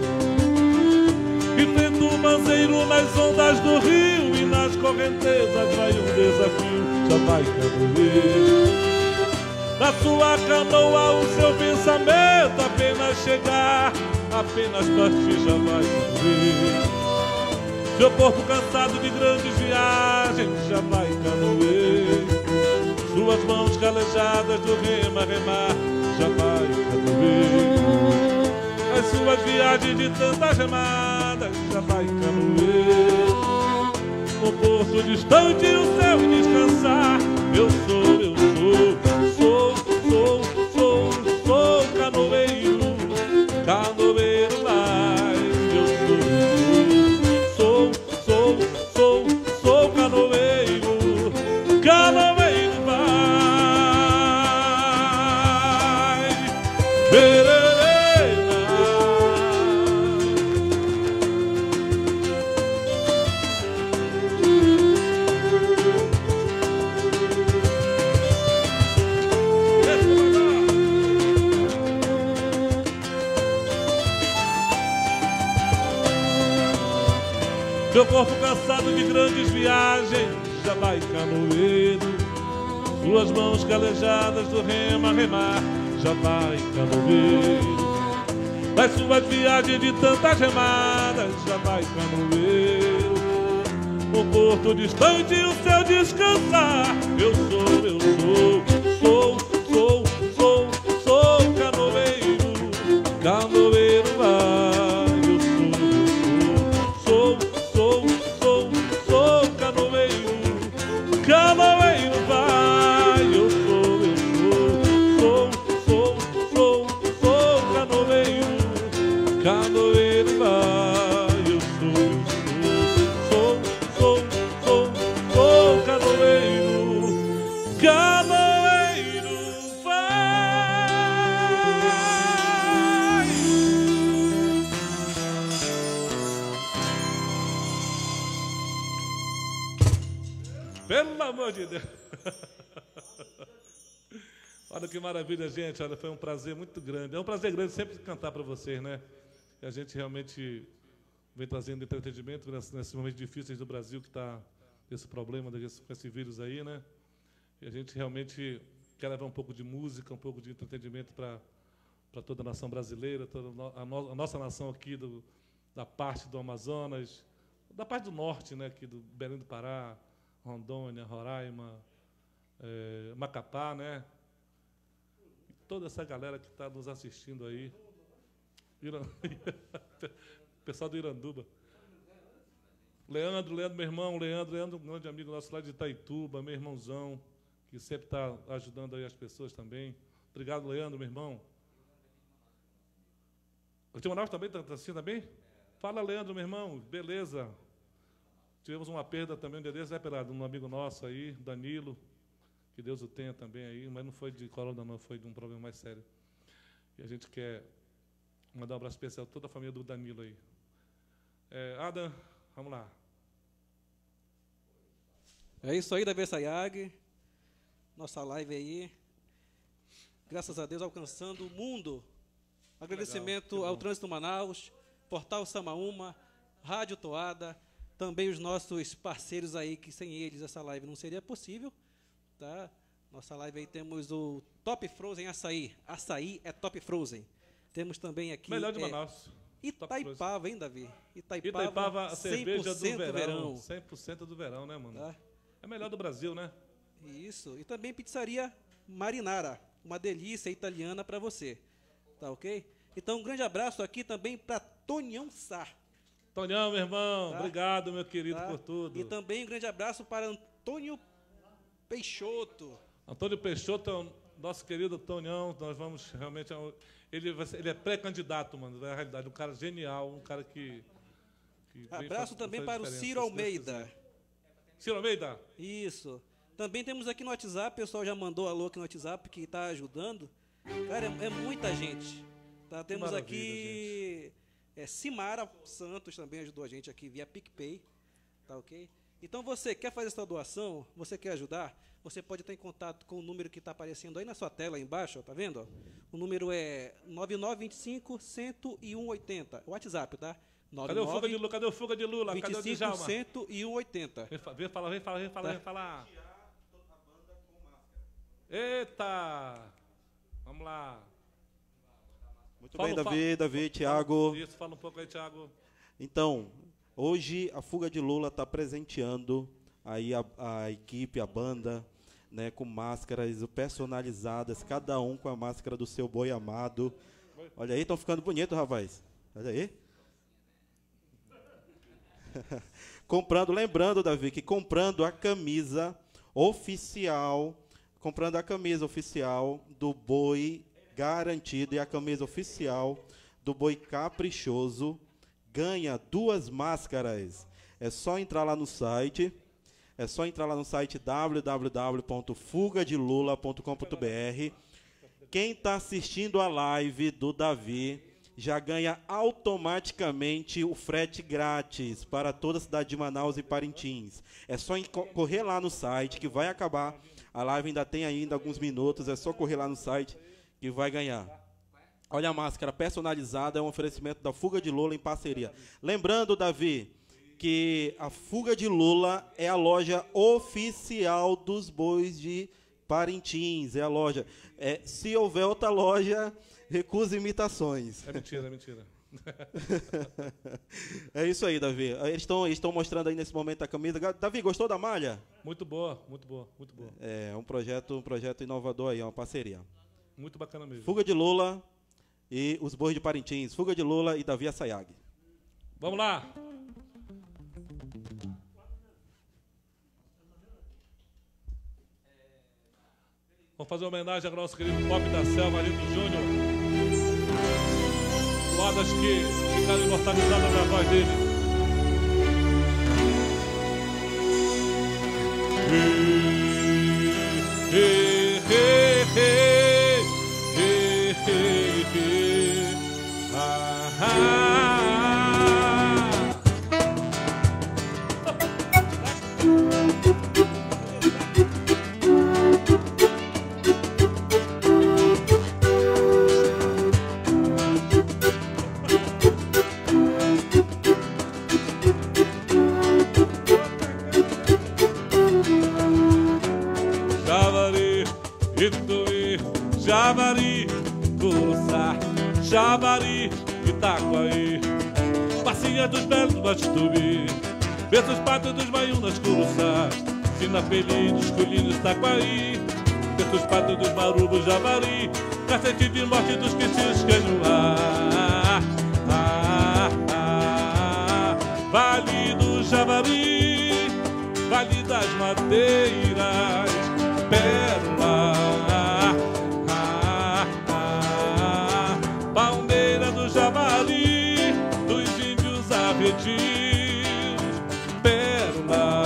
e tendo um manzeiro nas ondas do rio e nas correntezas vai um desafio. Já vai canoeiro, na sua canoa o seu pensamento apenas chegar, apenas partir. Já vai canoeiro, seu corpo cansado de grandes viagens. Já vai canoeiro, suas mãos calejadas do rema remar. Já vai canoeiro, as suas viagens de tantas remadas. Já vai canoeiro, no porto distante o céu descansar. Eu sou, eu sou, sou, sou, sou, sou canoeiro, canoeiro vai. Eu sou, sou, sou, sou, sou canoeiro, canoeiro vai. Seu corpo cansado de grandes viagens. Já vai canoeiro, suas mãos calejadas do remo a remar. Já vai canoeiro, das suas viagens de tantas remadas. Já vai canoeiro, no porto distante o seu descansar. Eu sou, eu sou, sou, sou, sou, sou canoeiro, canoeiro vai, eu sou, eu sou, sou, sou, sou canoeiro, canoeiro vai, eu sou, eu sou, sou, sou, sou, sou canoeiro, canoeiro vai, eu sou, eu sou, sou, sou, sou, sou canoeiro, canoeiro vai. Pelo amor de Deus. Olha que maravilha, gente. Olha, foi um prazer muito grande. É um prazer grande sempre cantar para vocês, né? E a gente realmente vem trazendo entretenimento nesses momentos difíceis do Brasil, que está esse problema desse, com esse vírus aí, né? E a gente realmente quer levar um pouco de música, um pouco de entretenimento para para toda a nação brasileira, toda a, no, a nossa nação aqui do, da parte do Amazonas, da parte do norte, né? Aqui do Belém do Pará, Rondônia, Roraima, é, Macapá, né? E toda essa galera que está nos assistindo aí. Iran... Pessoal do Iranduba. Leandro, Leandro, meu irmão, Leandro, Leandro, um grande amigo nosso lá de Itaituba, meu irmãozão, que sempre está ajudando aí as pessoas também. Obrigado, Leandro, meu irmão. O tio Manaus também está assim também? Fala, Leandro, meu irmão, beleza. Tivemos uma perda também, um dia desses, né, Pelado? Um amigo nosso aí, Danilo, que Deus o tenha também aí, mas não foi de corona, não, foi de um problema mais sério. E a gente quer mandar um abraço especial a toda a família do Danilo aí. É, Adam, vamos lá. É isso aí, Davi Sayag. Nossa live aí. Graças a Deus, alcançando o mundo. Agradecimento legal, ao Trânsito Manaus, Portal Samaúma, Rádio Toada, também os nossos parceiros aí, que sem eles essa live não seria possível. Tá? Nossa live aí temos o Top Frozen Açaí. Açaí é Top Frozen. Temos também aqui... Melhor de é, Manaus. Itaipava, hein, Davi? Itaipava, Itaipava, a cerveja do verão. verão. cem por cento do verão, né, mano? Tá? É melhor do Brasil, né? Isso. E também pizzaria Marinara. Uma delícia italiana para você. Tá ok? Então, um grande abraço aqui também para Tonhão Sá. Tonhão, meu irmão. Tá? Obrigado, meu querido, tá? Por tudo. E também um grande abraço para Antônio Peixoto. Antônio Peixoto é o nosso querido Tonhão. Nós vamos realmente... Ele, vai ser, ele é pré-candidato, mano, na realidade. Um cara genial, um cara que... que abraço também para o Ciro Almeida. Ciro Almeida? Isso. Também temos aqui no WhatsApp, o pessoal já mandou alô aqui no WhatsApp, que está ajudando. Cara, é, é muita gente. Tá? Temos aqui... É, Simara Santos também ajudou a gente aqui via PicPay. Tá ok? Então, você quer fazer essa doação, você quer ajudar, você pode estar em contato com o número que está aparecendo aí na sua tela, aí embaixo, ó, tá vendo? Ó? O número é nove nove dois cinco, um zero um oito zero. O WhatsApp, tá? Cadê o Fuga de Lula? Cadê o Fuga de Lula? Cadê o Djalma? cento e um oitenta. Vem falar, vem falar, vem falar, vem falar. Vem falar. Eita! Vamos lá. Muito fala, bem, Davi, fala, Davi, Thiago. Isso, fala um pouco aí, Thiago. Então, hoje a Fuga de Lula está presenteando aí a, a equipe, a banda, né, com máscaras personalizadas, cada um com a máscara do seu boi amado. Olha aí, estão ficando bonitos, rapaz. Olha aí. Comprando, lembrando, Davi, que comprando a camisa oficial, comprando a camisa oficial do boi garantido e a camisa oficial do boi caprichoso, ganha duas máscaras. É só entrar lá no site, é só entrar lá no site w w w ponto fuga de lula ponto com ponto b r. Quem está assistindo a live do Davi já ganha automaticamente o frete grátis para toda a cidade de Manaus e Parintins. É só correr lá no site que vai acabar. A live ainda tem ainda alguns minutos, é só correr lá no site que vai ganhar. Olha a máscara personalizada, é um oferecimento da Fuga de Lula em parceria. Lembrando, Davi, que a Fuga de Lula é a loja oficial dos bois de Parintins. É a loja. É, se houver outra loja, recusa imitações. É mentira, é mentira. É isso aí, Davi. Eles estão eles estão mostrando aí nesse momento a camisa. Davi, gostou da malha? Muito boa, muito boa, muito boa. É um projeto, um projeto inovador aí, uma parceria. Muito bacana mesmo. Fuga de Lula e os Bois de Parintins. Fuga de Lula e Davi Assayag. Vamos lá. Vamos fazer uma homenagem ao nosso querido Pop da Selva, Arlindo Júnior. Modas que ficaram imortalizadas na voz dele. Hey, hey, hey, hey, hey, hey, hey. Ah, ah. Javari, Curuçá, Javari, Itaquaí, Bacia dos Belos, Bastubi, Betos Patos dos Maiunas, Curuçá, Sinapeli, dos Colinos, Itaquaí, Betos Patos dos Marubos, Javari, Cacete de Morte dos Quixis, Canhuá, ah, ah, ah, Vale do Javari, Vale das Madeiras, Pérola, Palmeira do Javari, dos índios arredios, Pérola,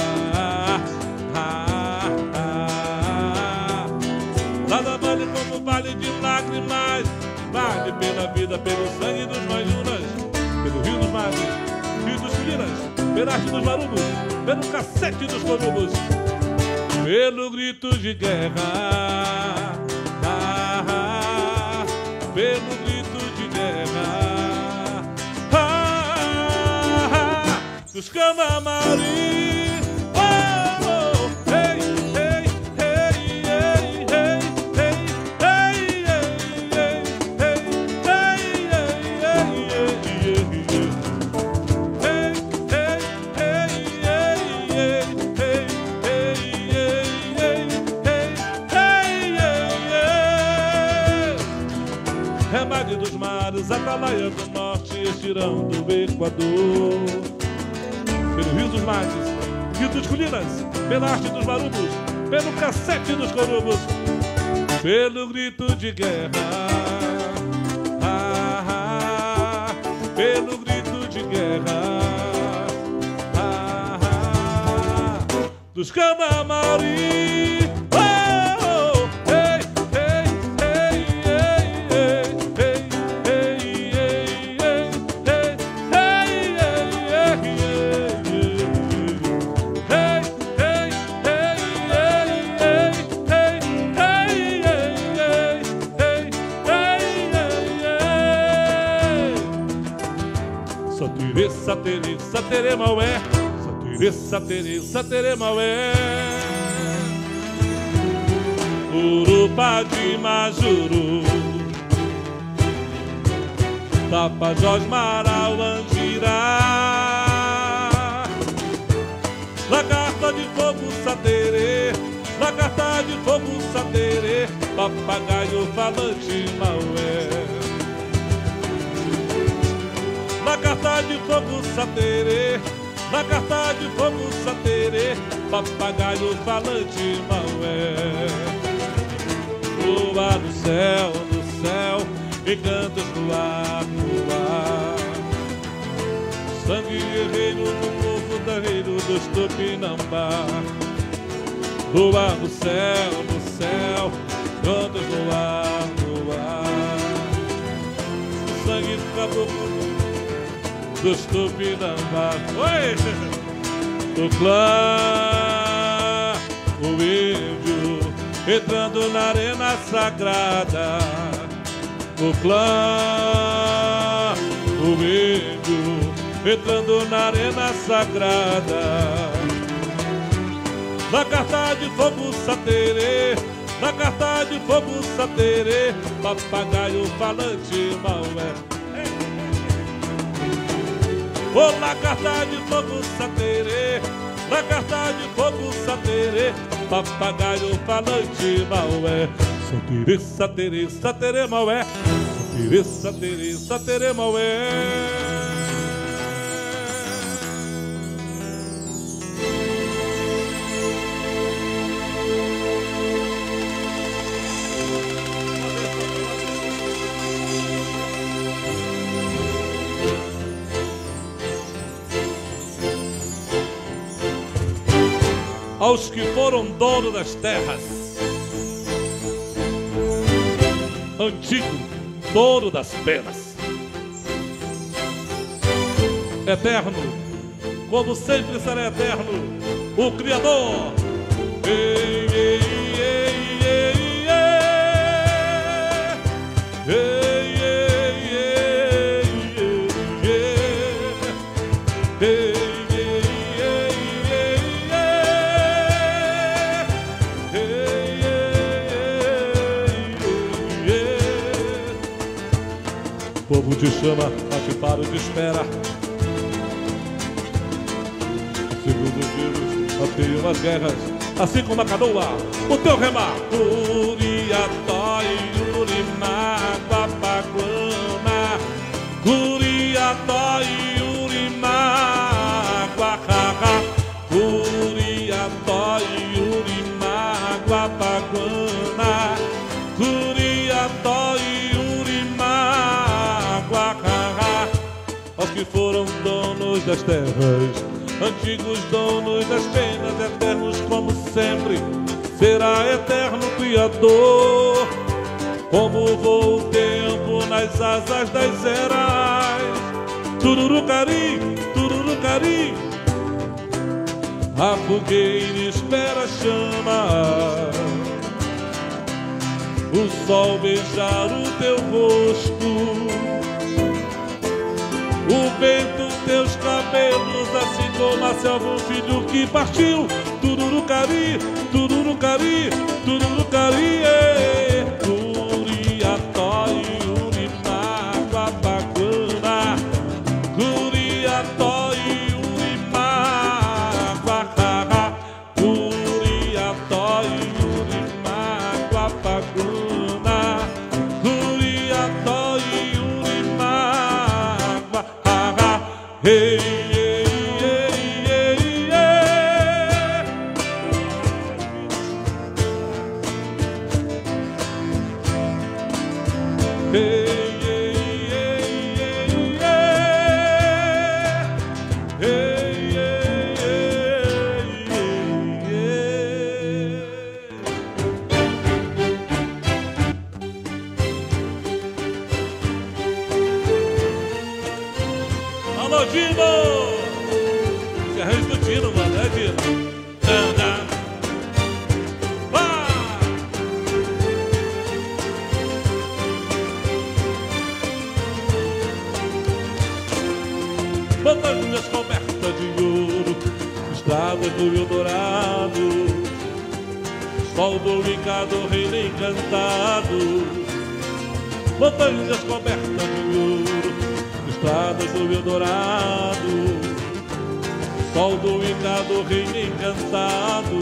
ah, ah, lá da vale como vale de lágrimas, vale pela vida, pelo sangue dos Maiunas, pelo rio dos mares, rio dos Colinas, pela arte dos marubos, pelo cacete dos corubos, pelo grito de guerra, ah, ah, pelo grito de guerra, ah, ah, dos Camamari, oh, oh, hey, hey, hey, hey, hey, hey, hey, Remédio dos mares, Atalaia do norte, estirão do Equador. Pelo rio dos mares, rio dos colinas, pela arte dos marubos, pelo cacete dos corubos, pelo grito de guerra, ah, ah, pelo grito de guerra, ah, ah, dos Camamari. Satere, satere maué, satere, satere, satere maué. Urupá de Majuru, Tapajós, Marau, Andirá, lagarta de fogo, satere, lagarta de fogo, satere, papagaio falante maué. Lagarta de fogo, satere, lagarta de fogo, satere, papagaio falante maué. Voa no céu, no céu, encantos no ar, no ar. Sangue guerreiro do povo guerreiro dos Tupinambá. Voa no céu, no céu, encantos no ar, no ar. Sangue do caboclo dos Tupinambá. Oi! Do clã, o índio entrando na arena sagrada. O clã, o índio entrando na arena sagrada. Lagarta de fogo, satere, lagarta de fogo, satere, papagaio falante maué. Ô lagarta de fogo saterê, lagarta de fogo saterê, papagaio falante maué. Saterê, saterê, saterê maué, saterê, saterê, saterê maué. Aos que foram dono das terras, antigo dono das penas, eterno, como sempre será eterno, o Criador. Ei, ei, ei, ei, ei, ei, ei, ei, ei. O povo te chama, mas te paro de espera. Segundo o vírus, bateu as guerras, assim como a canoa, o teu remar. Curiató e Urimá, Guapaguana. Curiató e Urimá, Guacaca. Curiató e Urimá, Guapaguana. Curiató e aos que foram donos das terras, antigos donos das penas, eternos como sempre, será eterno Criador. Como voa o tempo nas asas das eras, tururucari, tururucari, a fogueira espera a chama, o sol beijar o teu rosto, o vento teus cabelos, assim como a selva um filho que partiu. Tururucari, tururucari, tururucari, Curiató e Urimá, Guapaguana. Curiató e Urimá, Guacaca. Curiató e Urimá, Guapaguana. Curiató e Urimá, Guacaca. Ei, ei, ei, ei, ei. Ei, ei, ei, ei, ei. Ei, ei, ei, ei. Alô, Dino! Esse arranjo do Dino, mano, é Dino? Não, não. Vai! Montanhas cobertas de ouro, estradas do Eldorado, sol do lincado, reino encantado. Montanhas cobertas de ouro, estradas do Eldorado, sol do lincado, reino encantado.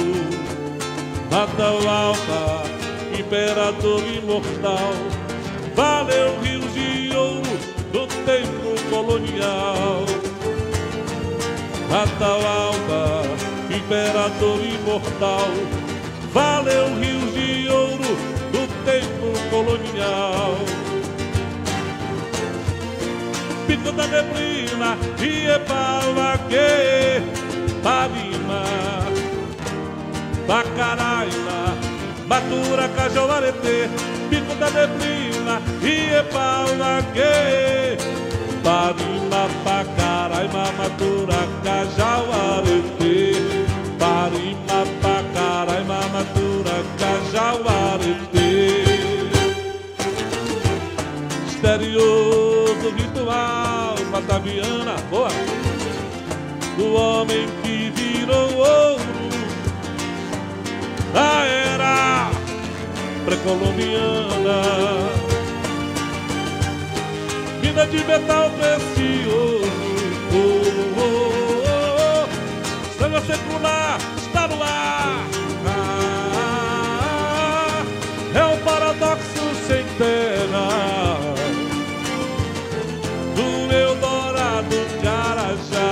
Atahualpa, imperador imortal, valeu rios de ouro do tempo colonial. Atahualpa, imperador imortal, valeu rios de ouro do tempo colonial. Pico da neblina, Iepauaque, Parima, Pacaraima, Matura, Cajauaretê. Pico da neblina, Iepauaque, Parima, Pacaraima, Matura, Cajauaretê. Parima, Pacaraima, Matura, Cajauaretê. Misterioso ritual bataviana, boa, do homem que virou ouro, a era pré-colombiana. Mina de metal precioso, secular está no ar. Ah, é um paradoxo sem terra do Eldorado Carajá.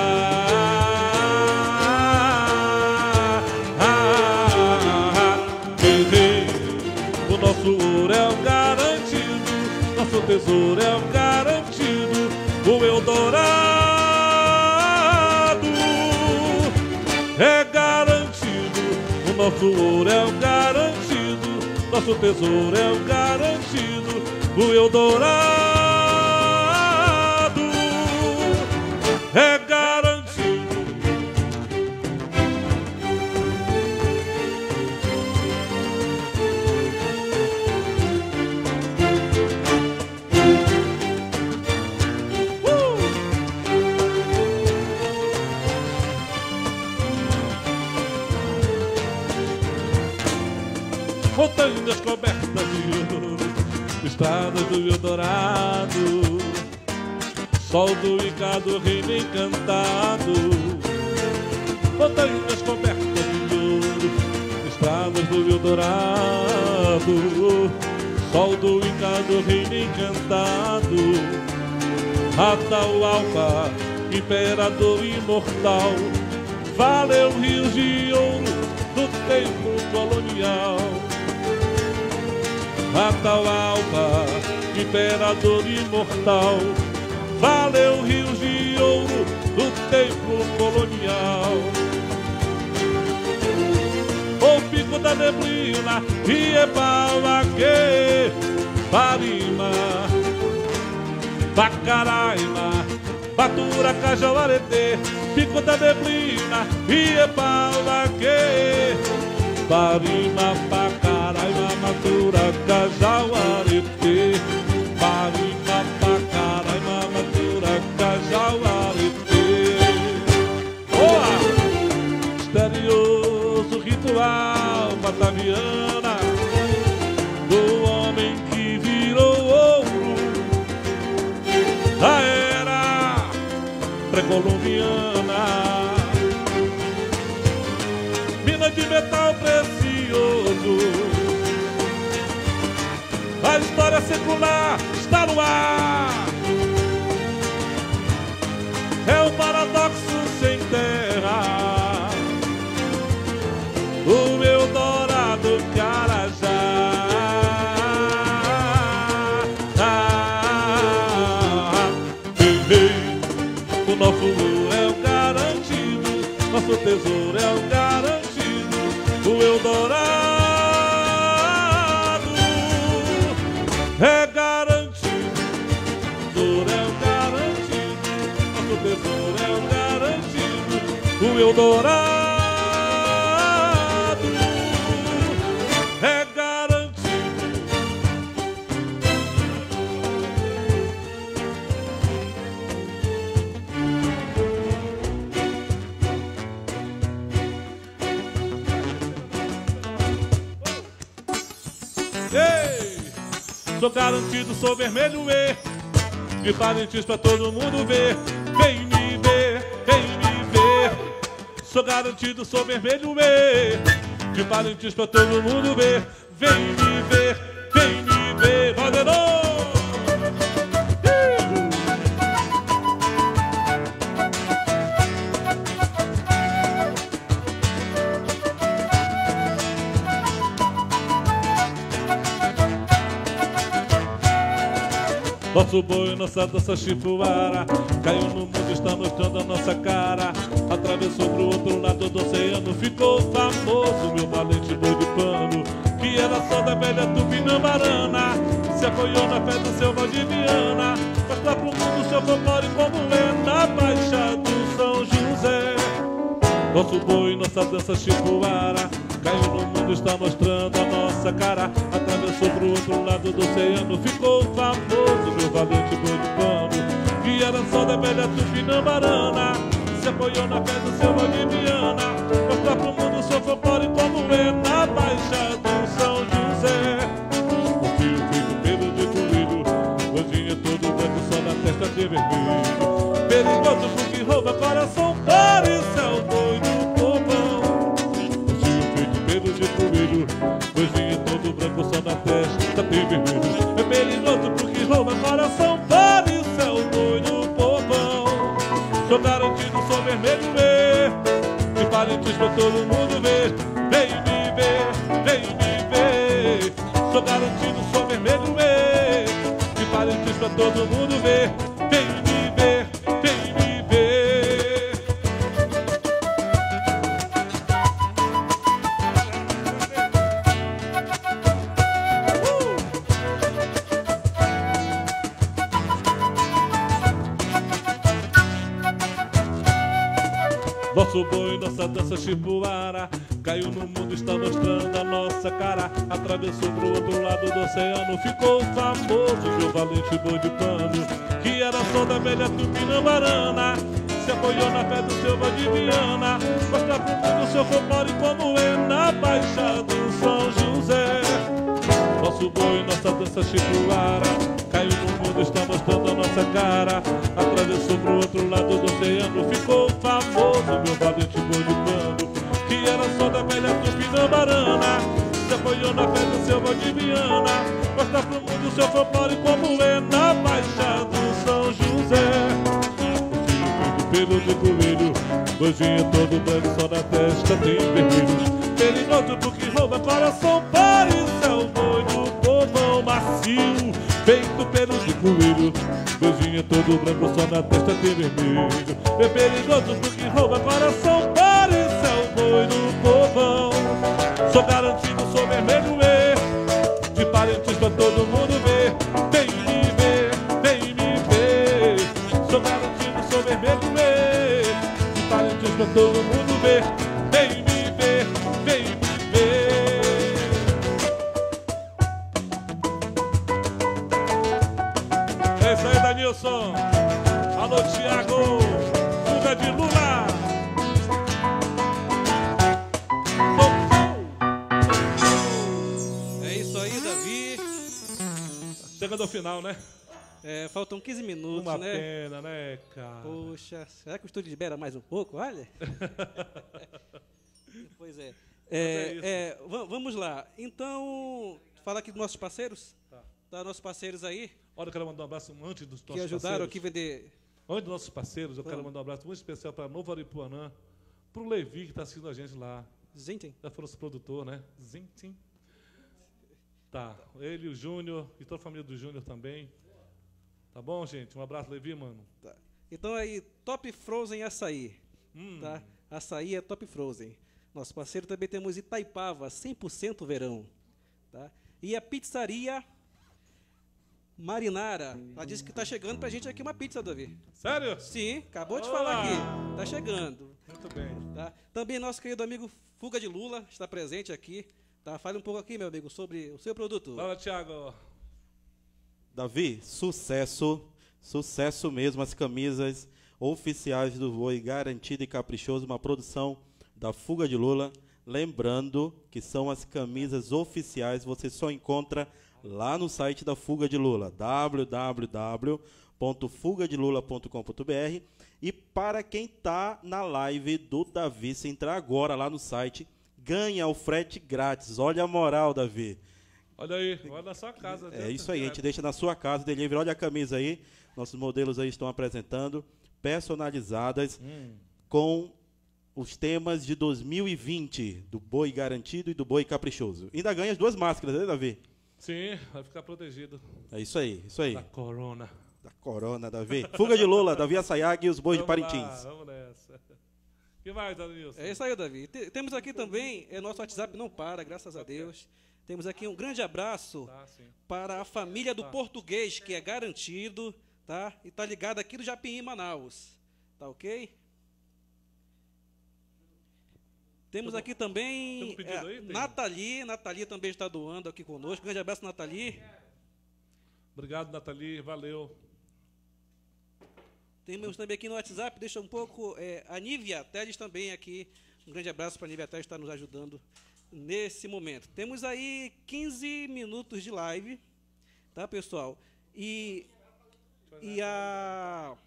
Ah, errei. O nosso ouro é o garantido, nosso tesouro é o garantido, o Eldorado é garantido, o nosso ouro é o garantido, nosso tesouro é o garantido, o Eldorado é garantido. Montanhas cobertas de ouro, estradas do Eldorado, sol do Icado, reino encantado. Montanhas cobertas de ouro, estradas do Eldorado, sol do Icado, reino encantado. Atahualpa, imperador imortal, valeu rios de ouro do tempo colonial. Atahualpa, imperador imortal, valeu rios de ouro do tempo colonial. O pico da neblina, Iebauaque, Parima, Pacaraima, Batura, Cajauaretê, pico da neblina, Iebauaque, Parima, Pacaraima, Batura, Cajauaretê, Parima, Pacaraima, Batura, Cajauaretê. Boa! Misterioso ritual bataviana do homem que virou ouro da era pré-colombiana. Mina de metal precioso, a história secular está no ar. É um paradoxo sem terra, o Eldorado Carajá. Ah, hey, hey. O nosso ouro é o garantido, nosso tesouro é o garantido, o Eldorado é garantido, o tesouro é o garantido, nosso tesouro é o garantido, o Eldorado é garantido. Ei! Sou garantido, sou vermelho E, de Parintins pra todo mundo ver. Vem me ver, vem me ver. Sou garantido, sou vermelho E, de Parintins pra todo mundo ver. Vem me ver, vem me ver. Valdeirão! Nosso boi, nossa dança chipuara, caiu no mundo, está mostrando a nossa cara. Atravessou pro outro lado do oceano, ficou famoso, meu valente boi de pano, que era só da velha Tupinambarana. Se apoiou na fé do seu Valdiviana, mostrar pro mundo seu folclore como é na Baixa do São José. Nosso boi, nossa dança chipuara, caiu no mundo, está mostrando a nossa cara. Atravessou pro outro lado do oceano, ficou famoso, meu valente boi de pano, que era só da velha Tupinambarana. Se apoiou na fé do seu Valdiviana, mostrar pro mundo seu folclore como é na Baixa do São José. O fio feito pelo de coelho, hoje é todo branco, só na testa de vermelho. Perigoso porque rouba coração, parece o boi do povo. rouba coração, pare o céu doido, povão. Sou garantido, sou vermelho, ver. De parentes pra todo mundo ver. Vem me ver, vem me ver. Sou garantido, sou vermelho, ver. De parentes pra todo mundo ver. Vem me ver, vem me ver. Uh! Nosso boi, nossa dança chipuara, caiu no mundo, está mostrando a nossa cara. Atravessou pro outro lado do oceano, ficou famoso meu valente boi de pano, que era só da velha Tupinambarana. Se apoiou na fé do seu Valdiviana, mostra pro mundo o seu folclore como é na Baixada do São José. Nosso boi, nossa dança chipuara, caiu no mundo, está mostrando a nossa cara. Atravessou pro outro lado do oceano, ficou famoso meu valente boi de pano, que era só da velha Tupinambarana. Se apoiou na fé do seu Valdiviana, mostra pro mundo o seu folclore como é na Baixada do São José. Pelo de coelho, boizinho todo branco, só na testa tem vermelho. Perigoso porque rouba coração, pare o céu doido, povão macio. Feito pelo de coelho, boizinho todo branco, só na testa tem vermelho. É perigoso porque rouba coração, pare o céu doido, povão. Sou garantido, sou vermelho, é. De parentes pra todo mundo ver. Vem me ver, vem me ver. Sou garantido, sou vermelho, é. De parentes pra todo mundo ver. Vem me ver, vem me ver. É isso aí, Danilson. Alô, Thiago. Fuga de Lula. É isso aí, Davi. Chegando ao final, né? É, faltam quinze minutos, Uma né? pena, né, cara? Poxa, será que o estúdio libera mais um pouco? Olha. Pois é. É, isso. é, va- vamos lá. Então, fala aqui dos nossos parceiros. Tá. Tá, nossos parceiros aí, Olha, eu quero mandar um abraço antes dos nossos que ajudaram parceiros. aqui a vender. Antes dos nossos parceiros, eu quero Vamos. mandar um abraço muito especial para Novo Aripuanã, para o Levi, que está assistindo a gente lá. Gente, Já foi nosso produtor, né? Zintim. Tá. Ele, o Júnior e toda a família do Júnior também. Tá bom, gente? Um abraço, Levi, mano. tá. Então aí, Top Frozen Açaí. Hum. Tá? Açaí é Top Frozen. Nosso parceiro também temos Itaipava, cem por cento verão. Tá? E a pizzaria Marinara. Ela disse que está chegando pra gente aqui uma pizza, Davi. Sério? Sim, acabou de Olá. falar aqui. Tá chegando. Muito bem. Tá? Também nosso querido amigo Fuga de Lula está presente aqui. Tá? Fale um pouco aqui, meu amigo, sobre o seu produto. Fala, Thiago. Davi, sucesso, sucesso mesmo, as camisas oficiais do Boi, garantido e caprichoso, uma produção da Fuga de Lula. Lembrando que são as camisas oficiais, você só encontra lá no site da Fuga de Lula, w w w ponto fuga de lula ponto com ponto b r. E para quem está na live do Davi, se entrar agora lá no site, ganha o frete grátis. Olha a moral, Davi. Olha aí, olha na sua casa. É isso aí, a gente deixa na sua casa, delivery. Olha a camisa aí, nossos modelos aí estão apresentando, personalizadas, Hum. com os temas de dois mil e vinte, do Boi Garantido e do Boi Caprichoso. Ainda ganha as duas máscaras, né, Davi? Sim, vai ficar protegido É isso aí, isso aí. da corona. Da corona, Davi. Fuga de Lula, Davi Assayag e os Bois de Vamos lá, Parintins. vamos nessa. O que mais, Danilson? É isso aí, Davi. Te- temos aqui também, é, nosso WhatsApp não para, graças a Deus. Temos aqui um grande abraço Tá, sim. para a família do português, que é garantido, tá? E tá ligado aqui do Japim, em Manaus. Tá ok? Temos aqui Tem também um pedido aí? Tem? Nathalie. Nathalie também está doando aqui conosco. Grande abraço, Nathalie. Obrigado, Nathalie. Valeu. Temos também aqui no WhatsApp, deixa um pouco, é, a Nívia Teles também aqui. Um grande abraço para a Nívia Teles, que está nos ajudando nesse momento. Temos aí quinze minutos de live, tá, pessoal? E, e a...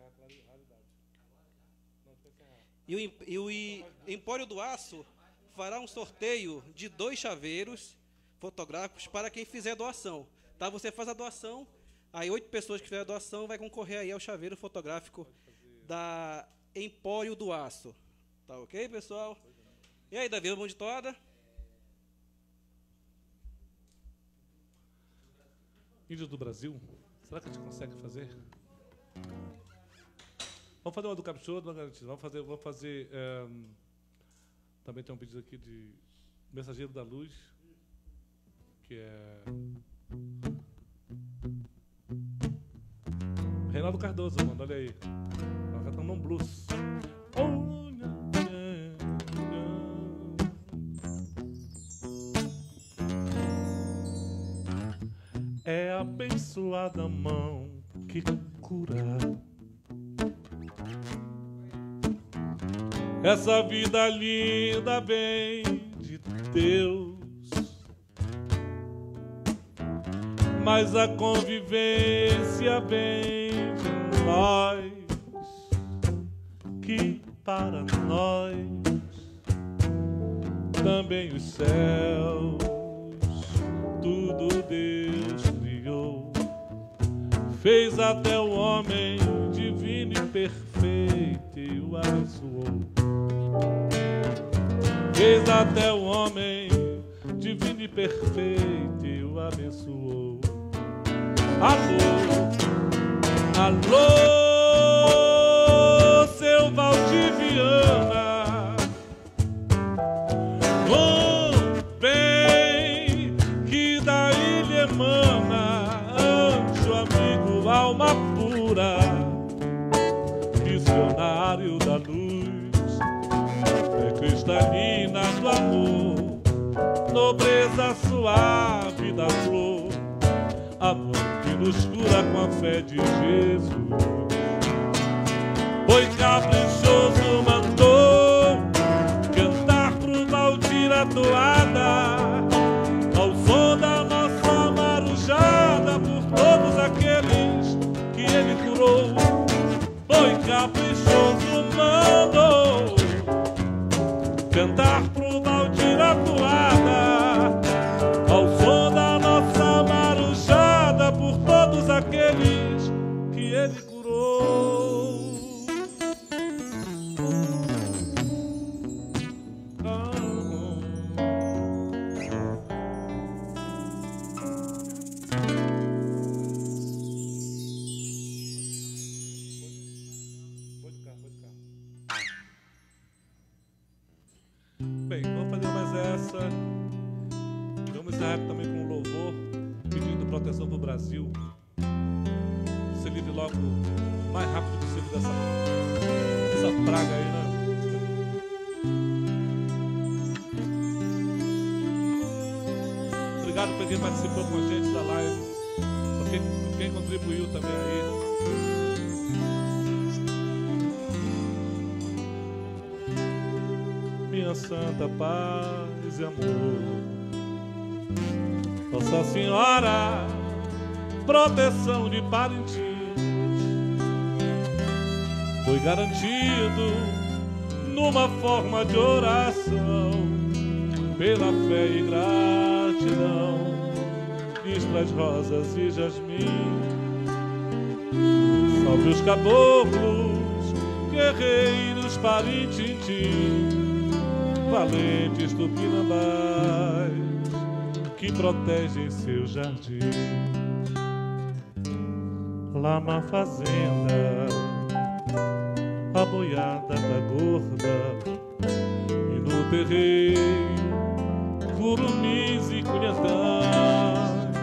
E o, Em- e o I- Empório do Aço fará um sorteio de dois chaveiros fotográficos para quem fizer doação. Tá? Você faz a doação, Aí oito pessoas que fizeram a doação vai concorrer aí ao chaveiro fotográfico da Empório do Aço. Tá ok, pessoal? E aí, Davi, mão de toada? Índios do Brasil? Será que a gente consegue fazer? Vamos fazer uma do Caprichoso, uma garantida. Vamos fazer, vamos fazer é, também tem um pedido aqui de Mensageiro da Luz, que é Reinaldo Cardoso, mano, olha aí. Nós cantamos um blues. É a abençoada mão que cura. Essa vida linda vem de Deus, mas a convivência vem de nós, que para nós também os céus tudo Deus criou, fez até o homem divino e perfeito e o abençoou. Fez até o homem divino e perfeito e o abençoou. Alô, alô, seu Valdiviana, um bem que da ilha emana, anjo amigo, alma pura, missionário da luz, é cristalina do amor, nobreza suave da flor, amor que nos cura com a fé de Jesus. Foi caprichoso, mandou cantar pro Valdir a toada, ao som da nossa marujada, por todos aqueles que ele curou. Foi caprichoso, mandou cantar pro Valdir a toada, ao som da nossa marujada, por todos aqueles que ele curou. Bem, vamos fazer mais essa. Vamos encerrar também com um louvor, pedindo proteção para o Brasil. Se livre logo o mais rápido possível dessa, dessa praga aí, né? Obrigado por quem participou com a gente da live, por quem, por quem contribuiu também aí. Minha santa paz e amor, Nossa Senhora, proteção de Parintins, foi garantido numa forma de oração, pela fé e gratidão, listras, rosas e jasmim. Salve os caboclos, guerreiros parintintins, valentes tupinambás, que protegem seu jardim. Lá na fazenda, a boiada tá gorda, e no terreiro, curumins e cunhatãs,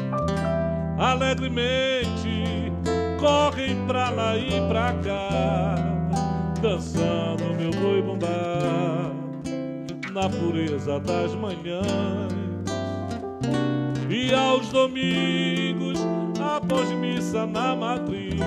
alegremente correm pra lá e pra cá, dançando meu boi bumbá, na pureza das manhãs. E aos domingos, após missa na matriz,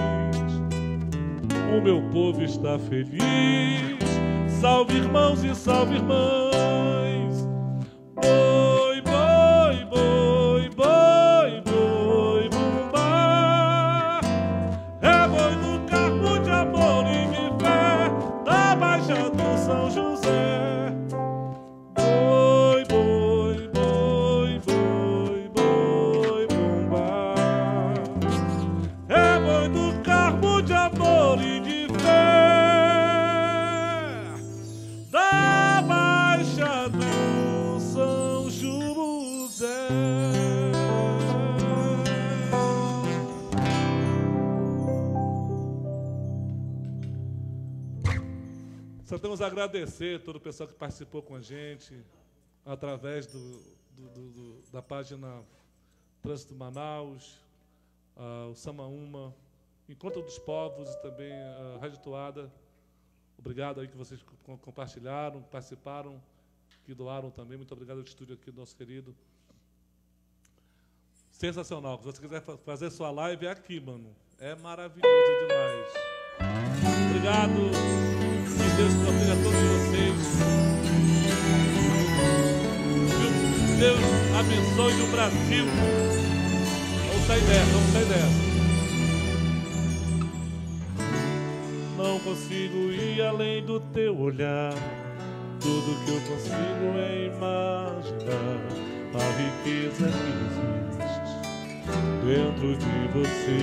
o meu povo está feliz. Salve irmãos e salve irmãs. Boi, boi, boi, boi, boi, bumbá. É boi do carro de amor e de fé, da Baixa do São José. chamo de amor e de fé da Baixa do São José. Só temos a agradecer todo o pessoal que participou com a gente através do, do, do, do, da página Trânsito Manaus, uh, o Samaúma, Encontro dos Povos e também a Rádio Toada. Obrigado aí que vocês compartilharam, participaram, que doaram também. Muito obrigado ao estúdio aqui do nosso querido. Sensacional. Se você quiser fazer sua live, é aqui, mano. É maravilhoso demais. Obrigado. Que Deus proteja todos vocês. Que Deus abençoe o Brasil. Vamos sair dessa, vamos sair dessa. Não consigo ir além do teu olhar. Tudo que eu consigo é imaginar a riqueza que existe dentro de você.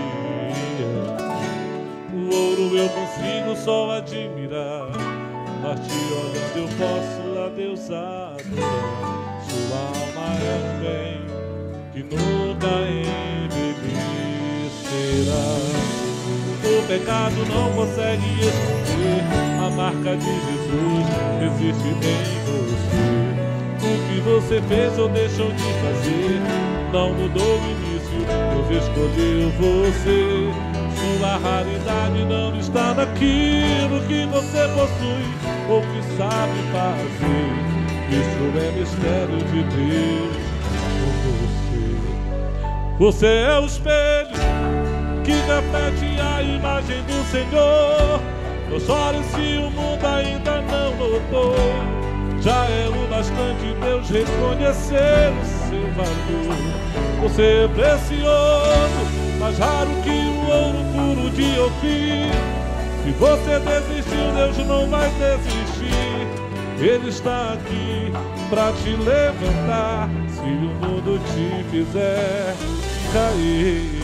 O ouro eu consigo só admirar, mas te olhando eu posso a Deus adorar. Sua alma é um bem que nunca envelhecerá. O pecado não consegue esconder a marca de Jesus existe em você. O que você fez ou deixou de fazer não mudou o início, Deus escolheu você. Sua raridade não está naquilo que você possui ou que sabe fazer. Isso é mistério de Deus com você. Você é o espelho que reflete a imagem do Senhor. Não chore se o mundo ainda não notou. Já é o bastante Deus reconhecer o seu valor. Você é precioso, mais raro que o ouro puro de Ofir. Se você desistiu, Deus não vai desistir. Ele está aqui pra te levantar se o mundo te fizer cair.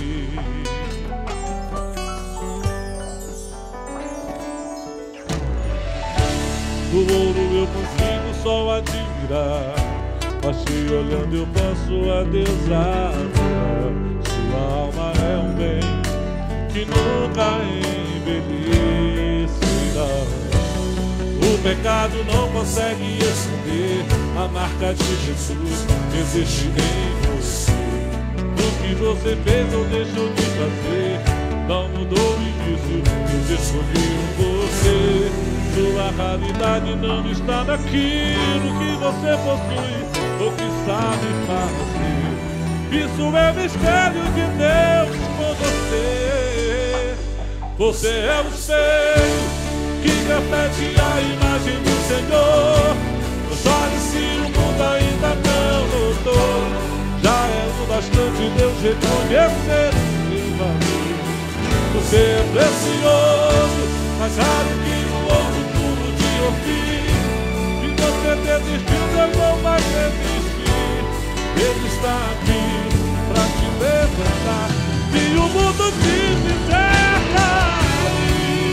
O ouro eu consigo só admirar, mas te olhando eu posso a Deus adorar. Sua alma é um bem que nunca envelhecerá. O pecado não consegue esconder a marca de Jesus existe em você. O que você fez ou deixou de fazer não mudou o início, Deus escolheu você. Sua raridade não está naquilo que você possui ou que sabe fazer. Isso é mistério de Deus com você. Você é o espelho que reflete a imagem do Senhor. Não chore se o mundo ainda não notou. Já é o bastante Deus reconhecer o seu valor. Você é precioso, mais raro que o ouro puro de Ofir. Se você desistiu, Deus não vai desistir. Ele está aqui pra te levantar se o mundo te fizer cair.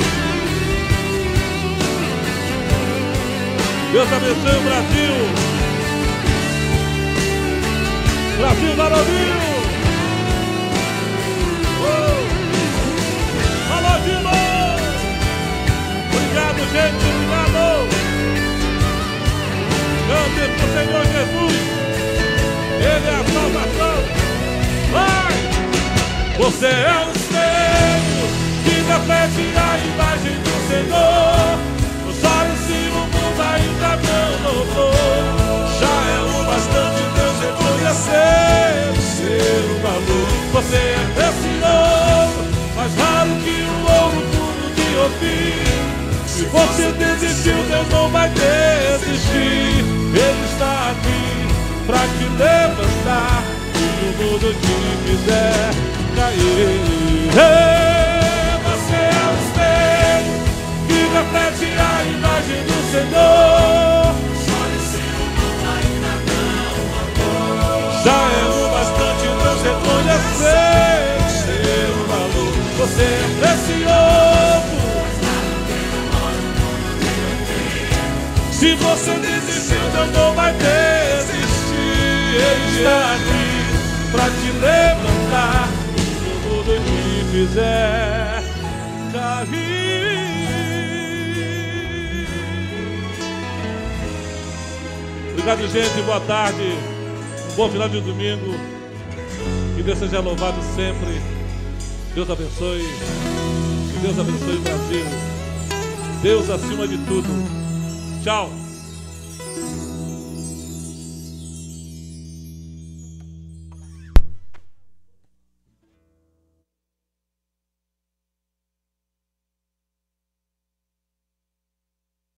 Deus abençoe o Brasil. Brasil varonil. Alô, Dino! Obrigado, gente, obrigado! Cante pro Senhor Jesus, Ele é a salvação. Vai! Você é o espelho que reflete a imagem do Senhor. Os olhos se o mundo ainda não notou. Já é o bastante Deus reconhecer o seu valor. Você é precioso, mais raro que o ouro puro de Ofir. Se você desistiu, Deus não vai desistir. Ele está aqui pra te levantar se o mundo te fizer cair. Você é o espelho que reflete a imagem do Senhor. Já é o bastante Deus reconhecer o seu valor. Você é esse ovo. Se você desistiu, Deus não vai desistir. Ele está aqui pra te levantar. Se tudo te fizer cair. Obrigado, gente. Boa tarde. Um bom final de domingo. Que Deus seja louvado sempre. Deus abençoe. Que Deus abençoe o Brasil. Deus acima de tudo. Tchau.